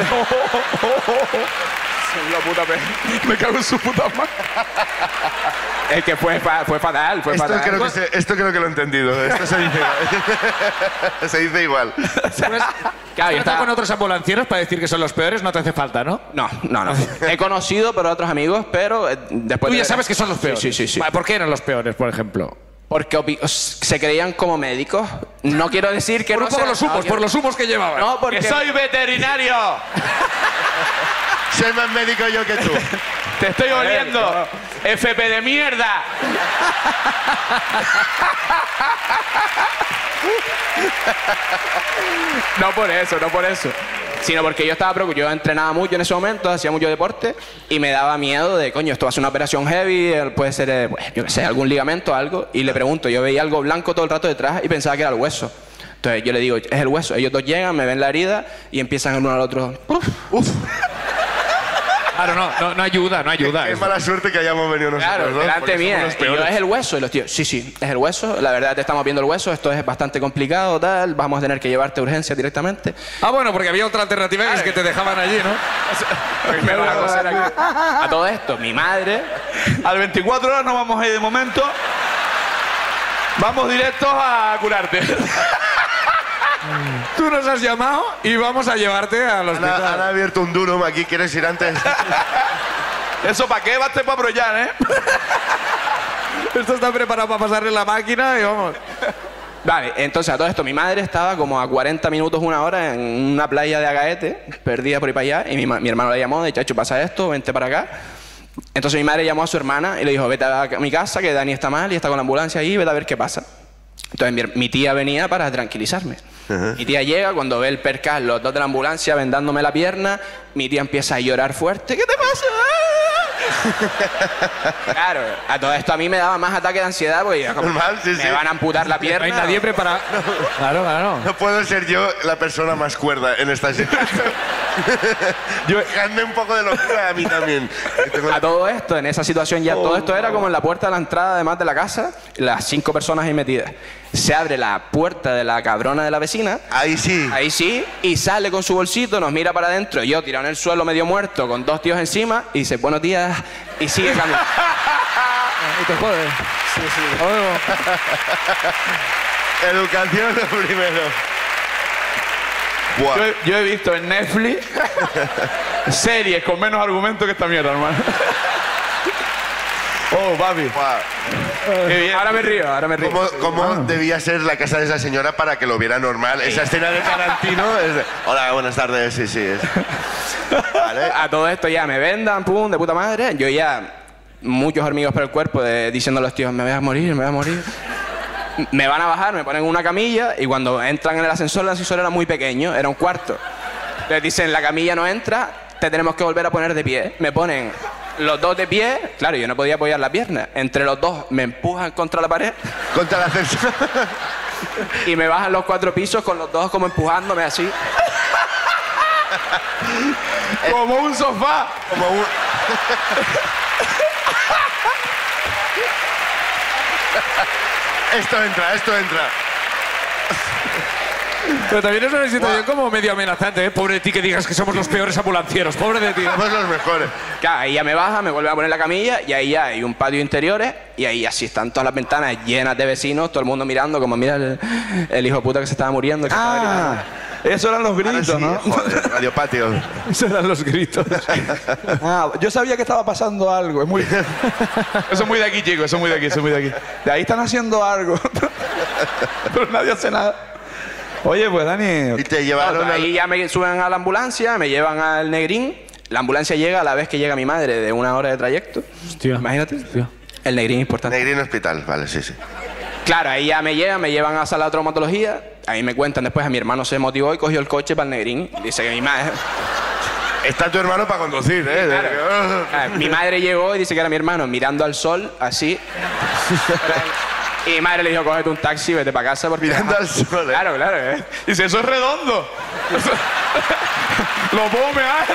S3: La puta pe- Me cago en su puta madre.
S4: Es que fue, fa- fue fatal, fue
S2: Esto
S4: fatal.
S2: creo, que se- esto creo que lo he entendido. Esto se dice igual. Se dice igual.
S4: Claro, yo
S1: ¿Estás
S4: estaba-
S1: con otros ambulancieros para decir que son los peores? No te hace falta, ¿no?
S4: No, no, no. He conocido por otros amigos, pero eh, después
S1: Tú
S4: de-
S1: ya sabes que son los peores.
S4: Sí, sí, sí. sí.
S1: Vale, ¿por qué eran los peores, por ejemplo?
S4: Porque opi- se creían como médicos. No quiero decir que
S1: Por
S4: no
S1: un poco
S4: sean-
S1: los humos,
S4: no,
S1: por los humos que llevaban.
S4: No, porque
S3: ¡Que soy veterinario!
S2: Soy más médico yo que tú.
S3: ¡Te estoy oliendo! ¡F P de mierda!
S4: no por eso, no por eso. Sino porque yo estaba preocupado. Yo entrenaba mucho en ese momento, hacía mucho deporte y me daba miedo de, coño, esto va a ser una operación heavy, eh, puede ser, eh, pues, yo qué sé, algún ligamento, algo. Y le pregunto, yo veía algo blanco todo el rato detrás y pensaba que era el hueso. Entonces yo le digo, es el hueso. Ellos dos llegan, me ven la herida y empiezan el uno al otro. Uf,
S1: Claro, no, no, no ayuda, no ayuda.
S2: Qué mala suerte que hayamos venido nosotros.
S4: claro,
S2: ¿no?
S4: delante
S2: Porque somos
S4: mía.
S2: los
S4: Y yo,
S2: peores.
S4: es el hueso. Y los tíos, sí, sí, es el hueso. La verdad, te estamos viendo el hueso. Esto es bastante complicado, tal. Vamos a tener que llevarte a urgencia directamente.
S1: Ah, bueno, porque había otra alternativa que es que te dejaban allí, ¿no?
S4: Primero la cosa era que- a todo esto, mi madre.
S3: Al veinticuatro horas no vamos a ir de momento. Vamos directos a curarte.
S1: Tú nos has llamado y vamos a llevarte al
S2: Han, han
S1: hospital.
S2: abierto un durum aquí. ¿Quieres ir antes?
S3: ¿Eso para qué? Baste para brollar, ¿eh?
S1: Esto está preparado para pasarle la máquina y vamos.
S4: Vale, entonces a todo esto, mi madre estaba como a cuarenta minutos, una hora en una playa de Agaete, perdida por ahí para allá, y mi, ma- mi hermano le llamó, de chacho, pasa esto, vente para acá. Entonces mi madre llamó a su hermana y le dijo, vete a mi casa, que Dani está mal y está con la ambulancia ahí, vete a ver qué pasa. Entonces mi, mi tía venía para tranquilizarme. Mi tía llega, cuando ve el percal, los dos de la ambulancia vendándome la pierna, mi tía empieza a llorar fuerte. ¿Qué te pasa? Claro, a todo esto a mí me daba más ataque de ansiedad porque ya como,
S2: Normal, sí,
S4: me
S2: sí.
S4: van a amputar la
S1: No
S4: pierna.
S1: hay nadie preparado. Claro, claro.
S2: No puedo ser yo la persona más cuerda en esta situación. Yo, dejadme un poco de locura a mí también. Tengo la-
S4: A todo esto, en esa situación ya, todo esto era como en la puerta de la entrada además de la casa, las cinco personas ahí metidas. Se abre la puerta de la cabrona de la vecina,
S2: Ahí sí.
S4: ahí sí, y sale con su bolsito, nos mira para adentro, yo tirado en el suelo medio muerto, con dos tíos encima, y dice, buenos días, y sigue caminando.
S1: Y te jodes. Sí, sí.
S2: Educación lo primero. Buah.
S3: Yo, he- yo he visto en Netflix series con menos argumentos que esta mierda, hermano. Oh, papi.
S2: Buah.
S3: Qué bien.
S4: Ahora me río, ahora me río.
S2: ¿Cómo, cómo debía ser la casa de esa señora para que lo viera normal? Esa escena de Tarantino es de, hola, buenas tardes, sí, sí. Es. Vale.
S4: A todo esto ya me vendan, pum, de puta madre. Yo ya, muchos hormigos por el cuerpo, de, diciendo a los tíos, me voy a morir, me voy a morir. Me van a bajar, me ponen una camilla y cuando entran en el ascensor, el ascensor era muy pequeño, era un cuarto. Les dicen, la camilla no entra, te tenemos que volver a poner de pie. Me ponen los dos de pie, claro, yo no podía apoyar la pierna. Entre los dos me empujan contra la pared
S2: Contra la ascensor.
S4: y me bajan los cuatro pisos con los dos como empujándome así.
S3: Como un sofá.
S2: Como un... Esto entra, esto entra.
S1: Pero también es una situación como medio amenazante, ¿eh? Pobre de ti que digas que somos los peores ambulancieros. Pobre de ti.
S2: Somos los mejores.
S4: Claro, ahí ya me baja, me vuelve a poner la camilla y ahí ya hay un patio de interiores y ahí así están todas las ventanas llenas de vecinos, todo el mundo mirando como mira el, el hijo de puta que se estaba muriendo. Que estaba gritando.
S3: Ah, esos eran los
S2: Ahora
S3: gritos,
S2: sí,
S3: ¿no?
S2: joder, Radio Patio.
S1: Esos eran los gritos.
S3: Ah, yo sabía que estaba pasando algo. Es muy... Eso es muy de aquí, chicos. Eso es muy de aquí, eso es muy de aquí. De ahí están haciendo algo. Pero nadie hace nada. Oye, pues Dani...
S2: Y te llevaron
S4: Ahí
S2: al...
S4: ya me suben a la ambulancia, me llevan al Negrín. La ambulancia llega a la vez que llega mi madre de una hora de trayecto.
S1: Hostia.
S4: Imagínate. El Negrín importante.
S2: Negrín Hospital, vale, sí, sí.
S4: Claro, ahí ya me llegan, me llevan a sala de traumatología. Ahí me cuentan después, a mi hermano se motivó y cogió el coche para el Negrín. Dice que mi madre...
S2: Está tu hermano para conducir, ¿eh?
S4: Ah, mi madre llegó y dice que era mi hermano mirando al sol, así. Y mi madre le dijo, cógete un taxi, vete para casa porque...
S2: Mirando al sol, ¿eh?
S4: Claro, claro. ¿eh?
S3: Dice, eso es redondo. Lo puedo mear.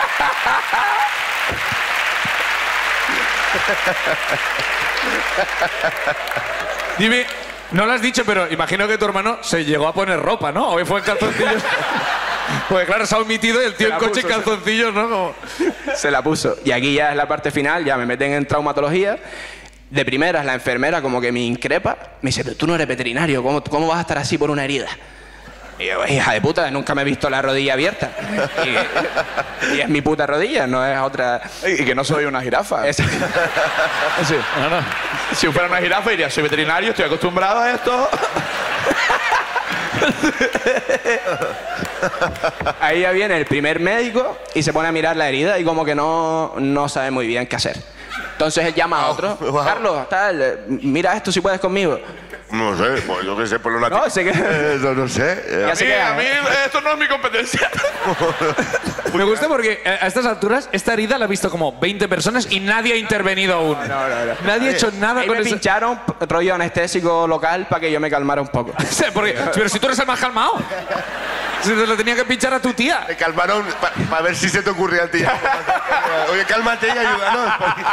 S1: Dime, no lo has dicho, pero imagino que tu hermano se llegó a poner ropa, ¿no? O fue en calzoncillos. Porque claro, se ha omitido y el tío
S4: Se
S1: en
S4: la
S1: coche en
S4: puso,
S1: calzoncillos, ¿no? Como...
S4: Se la puso. Y aquí ya es la parte final, ya me meten en traumatología. De primeras, la enfermera como que me increpa. Me dice, pero tú no eres veterinario, ¿cómo, cómo vas a estar así por una herida? Y yo, hija de puta, nunca me he visto la rodilla abierta. Y, y es mi puta rodilla, no es otra...
S3: Y que no soy una jirafa.
S4: Es-
S3: Sí. Si fuera una jirafa diría, soy veterinario, estoy acostumbrado a esto.
S4: Ahí ya viene el primer médico y se pone a mirar la herida y como que no, no sabe muy bien qué hacer. Entonces él llama a otro.
S2: wow.
S4: Carlos, tal, eh, mira esto si puedes conmigo.
S2: No sé, pues yo qué sé, por una...
S4: No, sé que...
S2: Eh, no, no sé. eh.
S4: Ya se queda,
S3: a mí esto no es mi competencia.
S1: Me gusta porque a estas alturas esta herida la ha visto como veinte personas y nadie ha intervenido aún. Nadie ha hecho nada
S4: Ahí
S1: con
S4: me
S1: eso.
S4: pincharon p- rollo anestésico local para que yo me calmara un poco.
S1: Porque, pero si tú eres el más calmado. Si te lo tenía que pinchar a tu tía.
S2: Te calmaron para ver si se te ocurría a ti. Oye, cálmate y ayúdanos.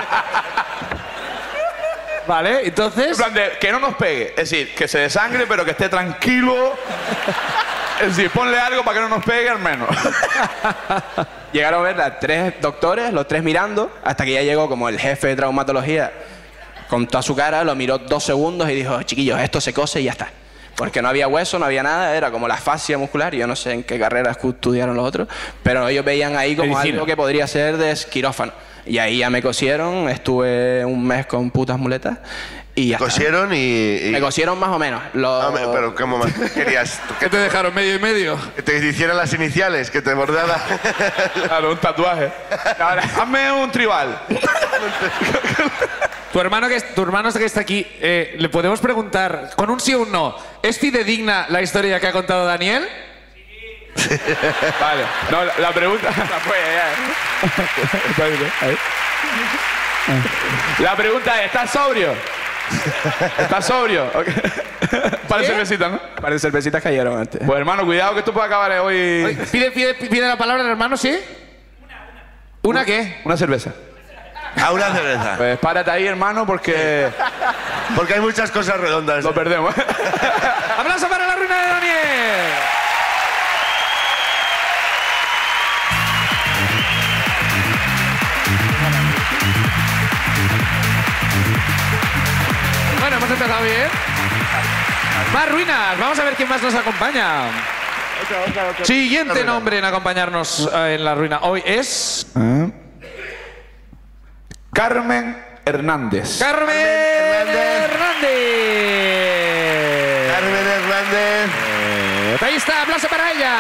S1: Vale,
S3: En
S1: entonces...
S3: plan de, que no nos pegue. Es decir, que se desangre, pero que esté tranquilo. Es decir, ponle algo para que no nos pegue al menos.
S4: Llegaron a ver a tres doctores, los tres mirando, hasta que ya llegó como el jefe de traumatología con toda su cara, lo miró dos segundos y dijo, chiquillos, esto se cose y ya está. Porque no había hueso, no había nada, era como la fascia muscular, y yo no sé en qué carrera estudiaron los otros, pero ellos veían ahí como
S1: Medicina.
S4: algo que podría ser de quirófano. Y ahí ya me cosieron, estuve un mes con putas muletas y ya está.
S2: Cosieron y... y-
S4: Me cosieron más o menos. Los-
S2: Ah, me- pero ¿cómo más querías?
S1: ¿Qué te dejaron medio y medio?
S2: Que te hicieran las iniciales, que te bordara.
S3: Claro, un tatuaje. Hazme un tribal.
S1: Tu hermano que, tu hermano que está aquí, eh, le podemos preguntar, con un sí o un no, ¿es fidedigna la historia que ha contado Daniel?
S3: Vale. No, la, la pregunta...
S4: Pues, ya, ¿eh?
S3: La pregunta es, ¿estás sobrio? ¿Estás sobrio? Okay. Para cervecitas, ¿no?
S4: Para cervecitas cayeron antes.
S3: Pues hermano, cuidado que esto puede acabar hoy...
S1: Oye, Pide, pide, pide la palabra, hermano, ¿sí? Una, una. ¿Una qué?
S3: Una cerveza.
S2: A una cerveza.
S3: Pues párate ahí, hermano, porque
S2: Porque hay muchas cosas redondas.
S3: lo perdemos.
S1: ¡Aplauso para la ruina de Daniel! Bueno, hemos empezado bien. Más ruinas. Vamos a ver quién más nos acompaña. Siguiente nombre en acompañarnos eh, en la ruina hoy es...
S3: Carmen Hernández.
S1: Carmen
S2: Hernández.
S1: Hernández.
S2: Carmen Hernández.
S1: Eh, ahí está, aplauso para ella.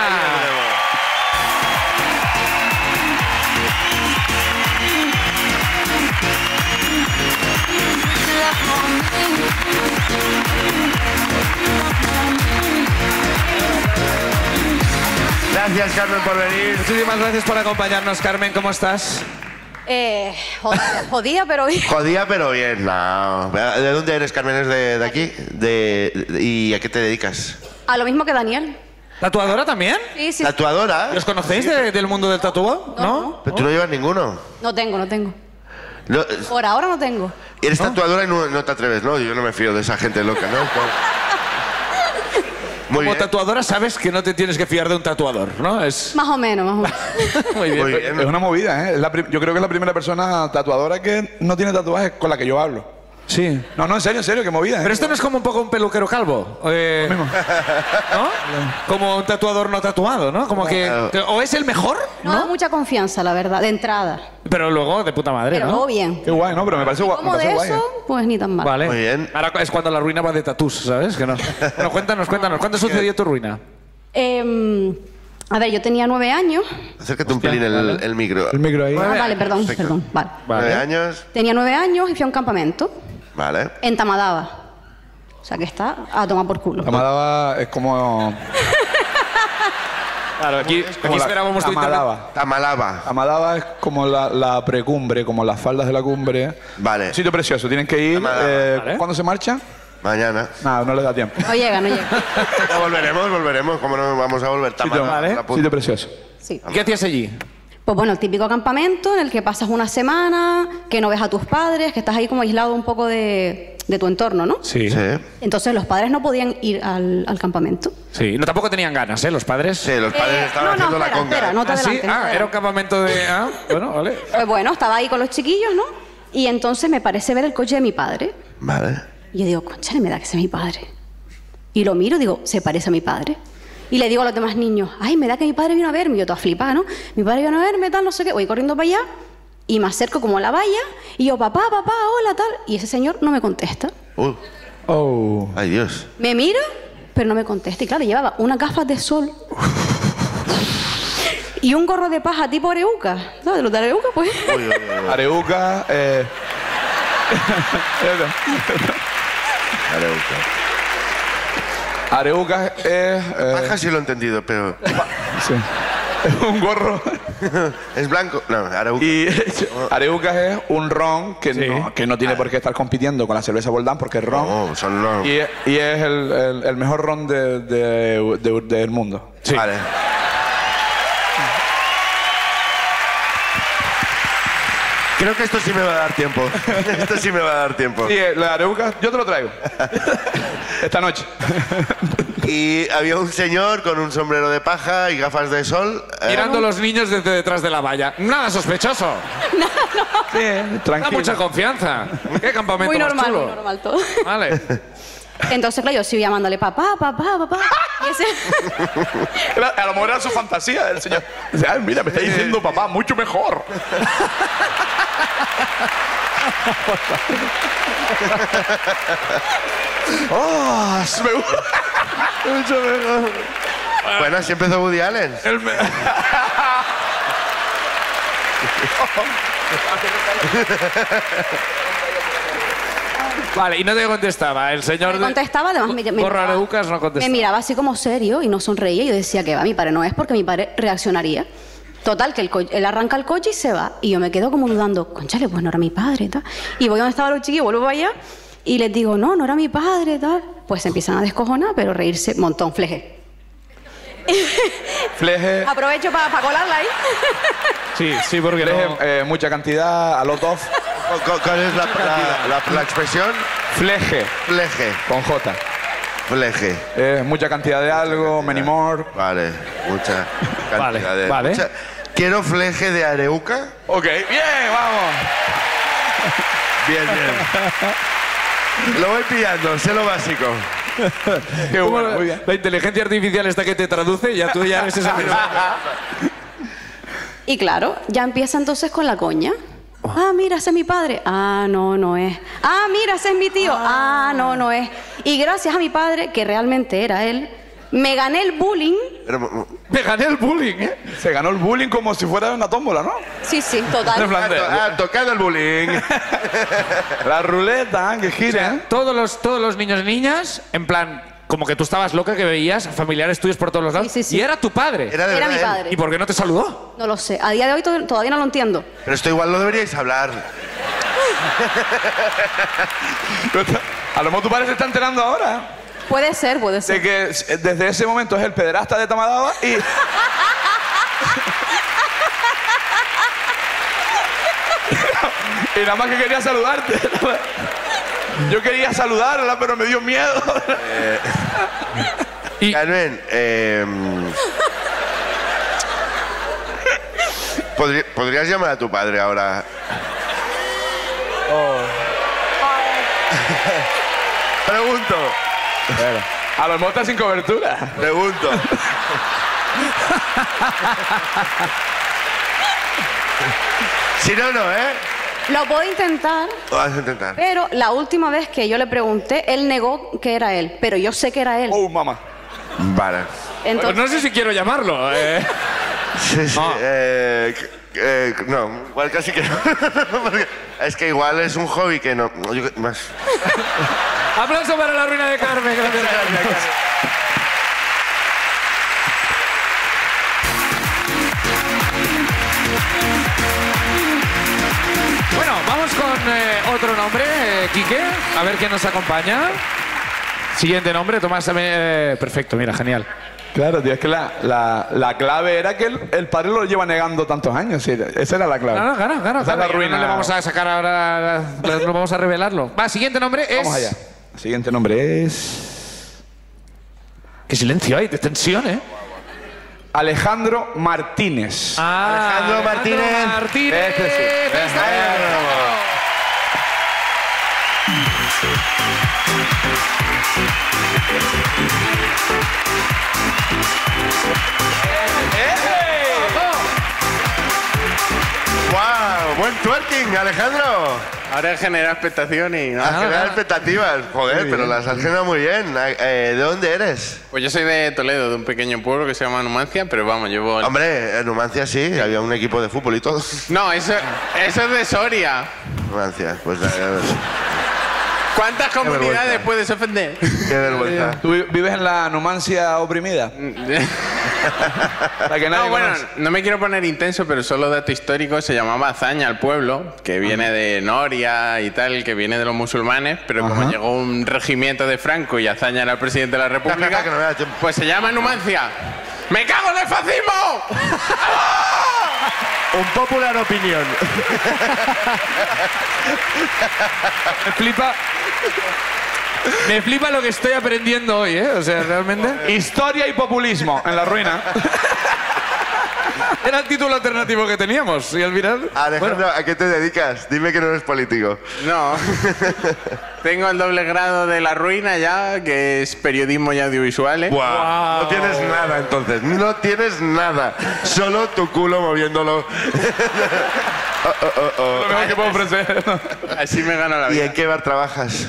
S2: Gracias, Carmen, por venir.
S1: Muchísimas gracias por acompañarnos, Carmen. ¿Cómo estás?
S5: Eh, jodida, jodida, pero bien.
S2: Jodía, pero bien. No. ¿De dónde eres, Carmen? ¿Es de, de aquí? De, de- ¿Y a qué te dedicas?
S5: A lo mismo que Daniel.
S1: ¿Tatuadora también?
S5: Sí, sí.
S2: ¿Tatuadora?
S1: ¿Los conocéis de- del mundo del tatuado?
S5: No,
S1: ¿No?
S5: no.
S2: Pero tú no llevas ninguno.
S5: No tengo, no tengo.
S2: No,
S5: Por ahora no tengo.
S2: eres tatuadora y no, no te atreves, ¿no? Yo no me fío de esa gente loca, ¿no? Muy
S1: Como
S2: bien.
S1: tatuadora sabes que no te tienes que fiar de un tatuador, ¿no? Es...
S5: Más o menos, más o menos.
S1: Muy bien.
S2: Muy bien.
S3: Es una movida, ¿eh? Es la pri- yo creo que es la primera persona tatuadora que no tiene tatuajes con la que yo hablo.
S1: Sí.
S3: No, no, en serio, en serio, qué movida, ¿eh?
S1: Pero esto no es como un poco un peluquero calvo. Eh, ¿no? Como un tatuador no tatuado, ¿no? Como que... O es el mejor,
S5: No da
S1: ¿no?
S5: mucha confianza, la verdad, de entrada.
S1: Pero luego de puta madre,
S5: Pero
S1: ¿no?
S5: luego bien.
S3: Qué guay, ¿no? Pero me parece, gua- me
S5: Como
S3: parece
S5: de
S3: guay.
S5: eso,
S3: ¿eh?
S5: pues ni tan mal.
S1: Vale.
S2: Muy bien.
S1: Ahora es cuando la ruina va de tatús, ¿sabes? Que no. Bueno, cuéntanos, cuéntanos. ¿Cuándo sucedió tu ruina?
S5: Eh, a ver, yo tenía nueve años.
S2: Acércate un pelín el, el micro.
S3: El micro ahí.
S5: Ah, vale, perdón,
S2: Perfecto.
S5: perdón. Vale.
S2: Nueve
S1: Vale.
S2: años.
S5: Tenía nueve años y fui a un campamento
S2: Vale.
S5: en Tamadaba. O sea que está a tomar por culo.
S3: Tamadaba es como...
S1: Claro, aquí,
S3: como
S1: aquí
S3: la-
S1: esperábamos tu internet.
S3: Tamadaba.
S2: Tamalaba.
S3: Tamadaba es como la, la precumbre, como las faldas de la cumbre.
S2: Vale.
S3: Un sitio precioso, tienen que ir.
S2: Tamadaba,
S3: eh,
S1: vale.
S3: ¿Cuándo se marcha?
S2: Mañana.
S3: Nada, no les da tiempo.
S5: No llega, no llega.
S2: No, volveremos, volveremos. ¿Cómo no vamos a volver?
S3: Sitio,
S2: Tamalaba,
S1: vale.
S2: la puta.
S3: sitio precioso.
S5: Sí.
S1: ¿Qué hacías allí?
S5: Pues bueno, el típico campamento en el que pasas una semana, que no ves a tus padres, que estás ahí como aislado un poco de, de tu entorno, ¿no?
S1: Sí.
S2: Sí.
S5: Entonces los padres no podían ir al, al campamento.
S1: Sí. No, tampoco tenían ganas, ¿eh? Los padres.
S2: Sí, los padres
S5: Eh,
S2: estaban
S5: no, no,
S2: haciendo
S5: espera,
S2: la conga.
S5: espera, no te
S1: ¿Ah, sí?
S5: adelantes, no te
S1: Ah, era un
S5: adelantes.
S1: campamento de... Ah, bueno, vale.
S5: Pues bueno, estaba ahí con los chiquillos, ¿no? Y entonces me parece ver el coche de mi padre.
S2: Vale.
S5: Y yo digo, conchale, me da que sea mi padre. Y lo miro, digo, se parece a mi padre. Y le digo a los demás niños, ay, me da que mi padre vino a verme. Y yo toda flipada, ¿no? Mi padre vino a verme, tal, no sé qué. Voy corriendo para allá y me acerco como a la valla. Y yo, papá, papá, hola, tal. Y ese señor no me contesta.
S2: Uh,
S3: Oh.
S2: ay, Dios.
S5: Me mira, pero no me contesta. Y claro, llevaba unas gafas de sol y un gorro de paja tipo areuca. ¿Sabes? Los de areuca, pues.
S2: Uy, uy, uy.
S3: Areuca, eh...
S2: Areuca.
S3: Areuca es... eh,
S2: Paja sí lo he entendido, pero...
S3: sí. Es un gorro.
S2: ¿Es blanco? No, Areuca.
S3: Y Areucas es un ron que,
S1: Sí.
S3: no, que no tiene por qué estar compitiendo con la cerveza Boldán porque es ron.
S2: No, son los...
S3: Y, es- y es el, el- el mejor ron de- de- de- del mundo.
S1: Sí.
S2: Vale. Creo que esto sí me va a dar tiempo. Esto sí me va a dar tiempo.
S3: Y eh, la Areuca, yo te lo traigo. Esta noche.
S2: Y había un señor con un sombrero de paja y gafas de sol. eh,
S1: Mirando a los niños desde detrás de la valla. Nada sospechoso.
S3: Sí,
S1: Da
S3: tranquilo.
S1: mucha confianza. ¿Qué campamento
S5: Muy
S1: más
S5: normal,
S1: chulo?
S5: muy normal todo.
S1: Vale.
S5: Entonces, claro, yo sigo llamándole papá, papá, papá. Y ese...
S3: Era- a lo mejor era su fantasía del señor. Dice, ay, mira, me está diciendo papá, mucho mejor. oh, me gusta. Mucho mejor.
S2: Bueno, así empezó Woody Allen.
S1: El me- Vale, y no te contestaba. El señor
S5: Me
S1: de...
S5: contestaba, además me, me,
S1: Gorro
S5: miraba,
S1: Areucas no
S5: me
S1: contestaba.
S5: miraba así como serio y no sonreía. Y yo decía que va, mi padre no es porque mi padre reaccionaría. Total, que el co- él arranca el coche y se va. Y yo me quedo como dudando, conchale, pues no era mi padre y tal. Y voy donde estaban los chiquillos, vuelvo para allá y les digo, no, no era mi padre y tal. Pues se empiezan a descojonar, pero reírse, montón, fleje.
S3: Fleje,
S5: Aprovecho para colarla ahí.
S1: Sí, sí, porque
S3: fleje,
S1: no...
S3: eh, mucha cantidad, a lot of.
S2: ¿Cu- ¿Cuál es la, la, la- la expresión?
S3: Fleje,
S2: Fleje.
S3: con J.
S2: Fleje.
S3: Eh, mucha cantidad de algo, many more.
S2: Vale, mucha cantidad
S1: Vale,
S2: de...
S1: vale.
S2: mucha- Quiero fleje de Areuca.
S3: Ok, bien, vamos.
S2: Bien, bien. Lo voy pillando, sé lo básico.
S3: Qué
S1: ¿Cómo
S3: bueno,
S1: la-
S3: muy bien.
S1: La inteligencia artificial esta que te traduce, ya tú ya eres esa persona.
S5: Y claro, ya empieza entonces con la coña. Ah, mira, ese es mi padre. Ah, no, no es. Ah, mira, ese es mi tío. Ah, no, no es. Y gracias a mi padre, que realmente era él, me gané el bullying.
S2: Pero,
S1: Me gané el bullying, ¿eh?
S3: Se ganó el bullying como si fuera una tómbola, ¿no?
S5: Sí, sí,
S3: En
S5: total.
S3: plan de-
S2: ah, tocado el bullying.
S3: La ruleta, que
S1: O
S3: gira.
S1: sea, todos los, todos los niños y niñas, en plan, como que tú estabas loca, que veías familiares tuyos por todos los lados.
S5: Sí, sí, sí.
S1: Y era tu padre.
S2: Era, de
S5: Era
S2: verdad
S5: mi
S2: él.
S5: padre.
S1: ¿Y por qué no te saludó?
S5: No lo sé. A día de hoy to- todavía no lo entiendo.
S2: Pero esto igual lo deberíais hablar.
S3: A lo mejor tu padre se está enterando ahora
S5: Puede ser, puede
S3: de
S5: ser.
S3: que eh, desde ese momento es el pederasta de Tamadaba y... y nada más que quería saludarte. Yo quería saludarla, pero me dio miedo.
S1: Y
S2: Carmen, eh, ¿podrí- ¿podrías llamar a tu padre ahora? Pregunto,
S3: A lo mejor está sin cobertura.
S2: pregunto. Si no, no, ¿eh?
S5: Lo puedo intentar,
S2: Lo vas a intentar.
S5: pero la última vez que yo le pregunté, él negó que era él. Pero yo sé que era él.
S3: Oh, mamá.
S2: Vale.
S1: pues
S5: Entonces,
S1: no sé si quiero llamarlo. eh.
S2: Sí, sí.
S1: No.
S2: eh, eh, no, igual casi que no. Porque es que igual es un hobby que no. yo- más.
S1: Aplauso para la ruina de Carmen. Gracias, Carmen. Bueno, vamos con eh, otro nombre, eh, Quique. A ver quién nos acompaña. Siguiente nombre, Tomás. eh, perfecto, mira, genial.
S3: Claro, tío, es que la, la, la clave era que el, el padre lo lleva negando tantos años. Sí, esa era la clave.
S1: Claro, claro, claro.
S3: Esa es la
S1: claro,
S3: ruina.
S1: No le vamos a sacar ahora, no vamos a revelarlo. Va, siguiente nombre es...
S3: Vamos allá. El siguiente nombre es...
S1: Qué silencio hay, de tensión, ¿eh?
S3: Alejandro Martínez.
S1: Ah,
S2: Alejandro Martínez.
S1: Martínez.
S3: Este sí.
S1: Está bien.
S2: ¡Wow! ¡Buen twerking, Alejandro!
S6: Ahora genera expectación y...
S2: Has generado expectativas. Joder, pero las has generado muy bien. Eh, ¿De dónde eres?
S6: Pues yo soy de Toledo, de un pequeño pueblo que se llama Numancia, pero vamos, llevo...
S2: Hombre, en Numancia sí, había un equipo de fútbol y todo.
S6: No, eso, eso es de Soria.
S2: Numancia, pues eh,
S6: ¿Cuántas comunidades
S2: vergüenza.
S6: puedes ofender?
S2: qué vergüenza.
S3: ¿Tú vi- vives en la Numancia oprimida? La que nadie
S6: No, bueno,
S3: conoce.
S6: no me quiero poner intenso, pero solo dato histórico, se llamaba Azaña el pueblo, que viene de Noria y tal, que viene de los musulmanes, pero como
S3: Ajá.
S6: llegó un regimiento de Franco y Azaña era el presidente de la República,
S2: Que no me da tiempo.
S6: pues se llama Numancia. ¡Me cago en el fascismo!
S2: Un popular opinión.
S1: Me flipa. Me flipa lo que estoy aprendiendo hoy, ¿eh? O sea, realmente.
S3: Historia y populismo en la ruina.
S1: Era el título alternativo que teníamos. Y al final.
S2: Alejandro, ¿a qué te dedicas? Dime que no eres político.
S6: No. Tengo el doble grado de la ruina ya, que es periodismo y audiovisuales.
S2: Guau. No tienes nada entonces. No tienes nada. Solo tu culo moviéndolo. Oh, oh, oh, oh.
S3: Lo mejor que puedo ofrecer.
S6: Así me gano la
S2: ¿Y
S6: vida.
S2: en qué bar trabajas?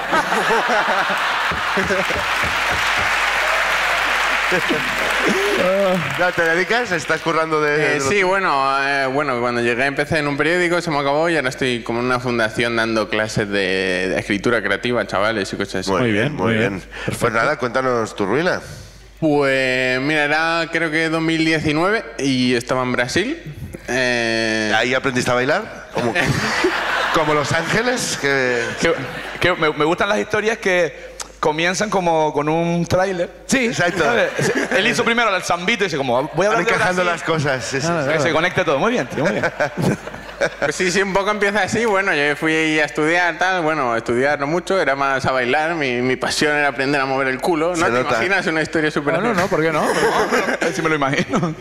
S2: ¿No te dedicas? ¿Estás currando de...?
S6: Eh,
S2: de lo
S6: sí,
S2: tuyo?
S6: bueno, eh, bueno, cuando llegué empecé en un periódico, se me acabó y ahora estoy como en una fundación dando clases de, de escritura creativa a chavales y cosas así.
S2: Muy bien, muy bien. Pues nada, cuéntanos tu ruina.
S6: Pues mira, era creo que dos mil diecinueve y estaba en Brasil. Eh,
S2: ¿Ahí aprendiste a bailar? Como, como Los Ángeles. Que...
S3: Que, que me, me gustan las historias que comienzan como con un tráiler.
S1: Sí,
S2: exacto.
S3: ¿Sabes? Él hizo primero el zambito y dice como, voy a
S2: Van
S3: hablar de
S2: encajando
S3: Brasil.
S2: las cosas. Sí, sí, sí.
S3: Que se conecte todo. Muy bien, tío, muy bien.
S6: Pues sí, sí, un poco empieza así. Bueno, yo fui a estudiar, tal. Bueno, a estudiar no mucho, era más a bailar. Mi, mi pasión era aprender a mover el culo. ¿No
S2: Se
S6: te
S2: nota.
S6: imaginas una historia súper...
S1: No, no, no, ¿por qué no?
S3: Si me lo imagino.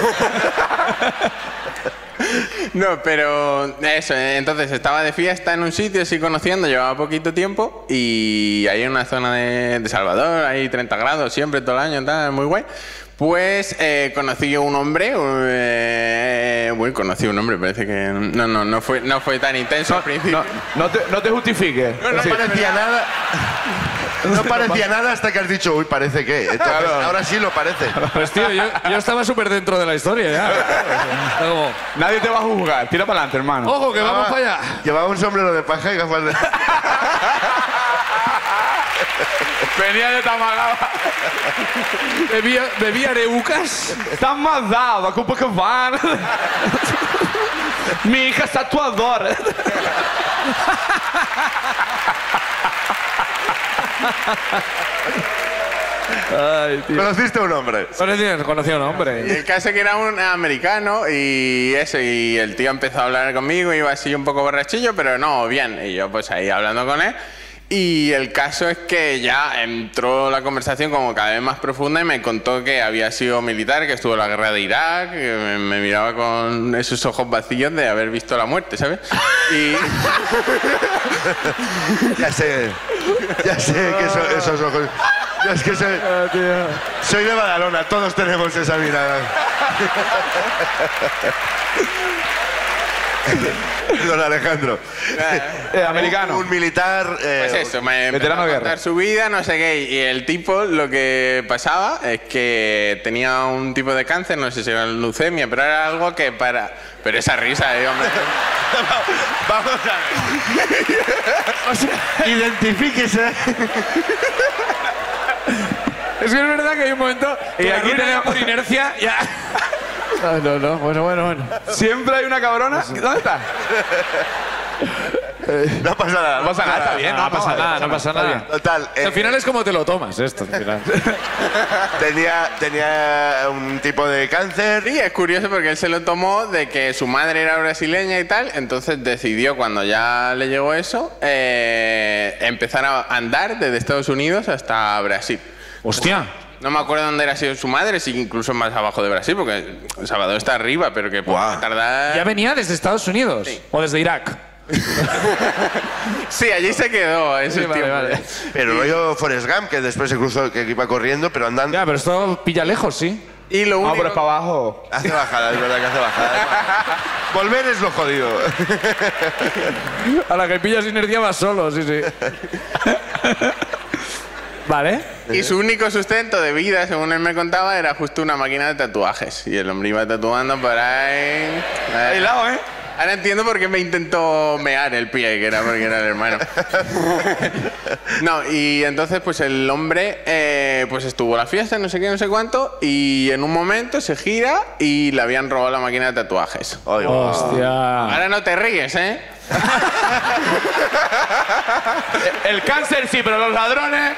S6: No, pero eso, entonces estaba de fiesta en un sitio, así conociendo, llevaba poquito tiempo y ahí en una zona de, de Salvador, ahí treinta grados siempre, todo el año, tal, muy guay. Pues eh, conocí a un hombre, eh, bueno, conocí a un hombre, parece que no, no, no fue, no fue tan intenso al principio.
S3: No, no, te, no te justifiques.
S2: No, no
S3: Sí.
S2: parecía nada. No parecía nada hasta que has dicho, uy, parece que. Entonces,
S3: Claro.
S2: ahora sí lo parece.
S1: Pues tío, yo, yo estaba súper dentro de la historia ya. Está como,
S3: Nadie te va a juzgar. Tira para adelante, hermano.
S1: ojo, que vamos
S2: Llevaba-
S1: para allá.
S2: Llevaba un sombrero de paja y gafas de.
S3: Venía de Tamagaba.
S1: Bebía, bebía areucas.
S3: Tá mazado, a culpa que vai. Mi hija es tatuadora. Ay, tío.
S2: ¿Conociste a un hombre?
S1: Conocí, conocí a un
S6: Y
S1: hombre.
S6: el caso que era un americano y eso, y el tío empezó a hablar conmigo, iba así un poco borrachillo, pero no, bien. Y yo pues ahí hablando con él. Y el caso es que ya entró la conversación como cada vez más profunda y me contó que había sido militar, que estuvo en la guerra de Irak, que me, me miraba con esos ojos vacíos de haber visto la muerte, ¿sabes? Y...
S2: Ya sé. Ya sé que eso- esos ojos. Yo es que soy, soy de Badalona, todos tenemos esa mirada. Don Alejandro.
S3: Eh, americano.
S2: Un militar. eh,
S6: Pues eso, me empezó
S3: veterano
S6: a
S3: de
S6: contar
S3: guerra.
S6: su vida, no sé qué, y el tipo lo que pasaba es que tenía un tipo de cáncer, no sé si era leucemia, pero era algo que para... Pero esa risa, eh, hombre.
S2: Vamos a ver. Identifíquese.
S1: Es que es verdad que hay un momento
S3: Y
S1: que
S3: aquí
S1: aquí
S3: tenemos-
S1: por inercia ya. No, no, no. Bueno, bueno, bueno.
S3: Siempre hay una cabrona. ¿Dónde está?
S2: No pasa nada.
S3: No pasa nada, está bien.
S1: No, pasa nada, no pasa
S3: está
S1: nada.
S3: bien.
S2: Total. eh,
S1: Al final es como te lo tomas esto. Al final.
S2: tenía, tenía un tipo de cáncer.
S6: Sí, es curioso porque él se lo tomó de que su madre era brasileña y tal, entonces decidió cuando ya le llegó eso, eh, empezar a andar desde Estados Unidos hasta Brasil.
S1: Hostia.
S6: No me acuerdo dónde era sido su madre, sí, incluso más abajo de Brasil, porque Salvador está arriba, pero que puede
S2: Guau.
S6: tardar...
S1: ¿Ya venía desde Estados Unidos? ¿O desde Irak?
S6: Sí, allí se quedó ese
S1: Sí, vale,
S6: tiempo.
S1: vale.
S2: Pero rollo Forrest Gump, que después se cruzó, que iba corriendo, pero andando.
S1: Ya, pero esto pilla lejos, sí.
S6: Y lo
S3: No,
S6: único...
S3: pero es para abajo.
S2: Hace bajada, es verdad que hace bajada. Volver es lo jodido.
S1: A la que pillas inercia vas solo, sí, sí. Vale.
S6: Y su único sustento de vida, según él me contaba, era justo una máquina de tatuajes. Y el hombre iba tatuando por ahí.
S3: Ahí lado, ¿eh?
S6: Ahora entiendo por qué me intentó mear el pie, que era porque era el hermano. No, y entonces pues el hombre eh, pues estuvo a la fiesta, no sé qué, no sé cuánto, y en un momento se gira y le habían robado la máquina de tatuajes.
S2: Ay, guau.
S1: Hostia.
S6: Ahora no te ríes, ¿eh?
S3: El cáncer sí, pero los ladrones.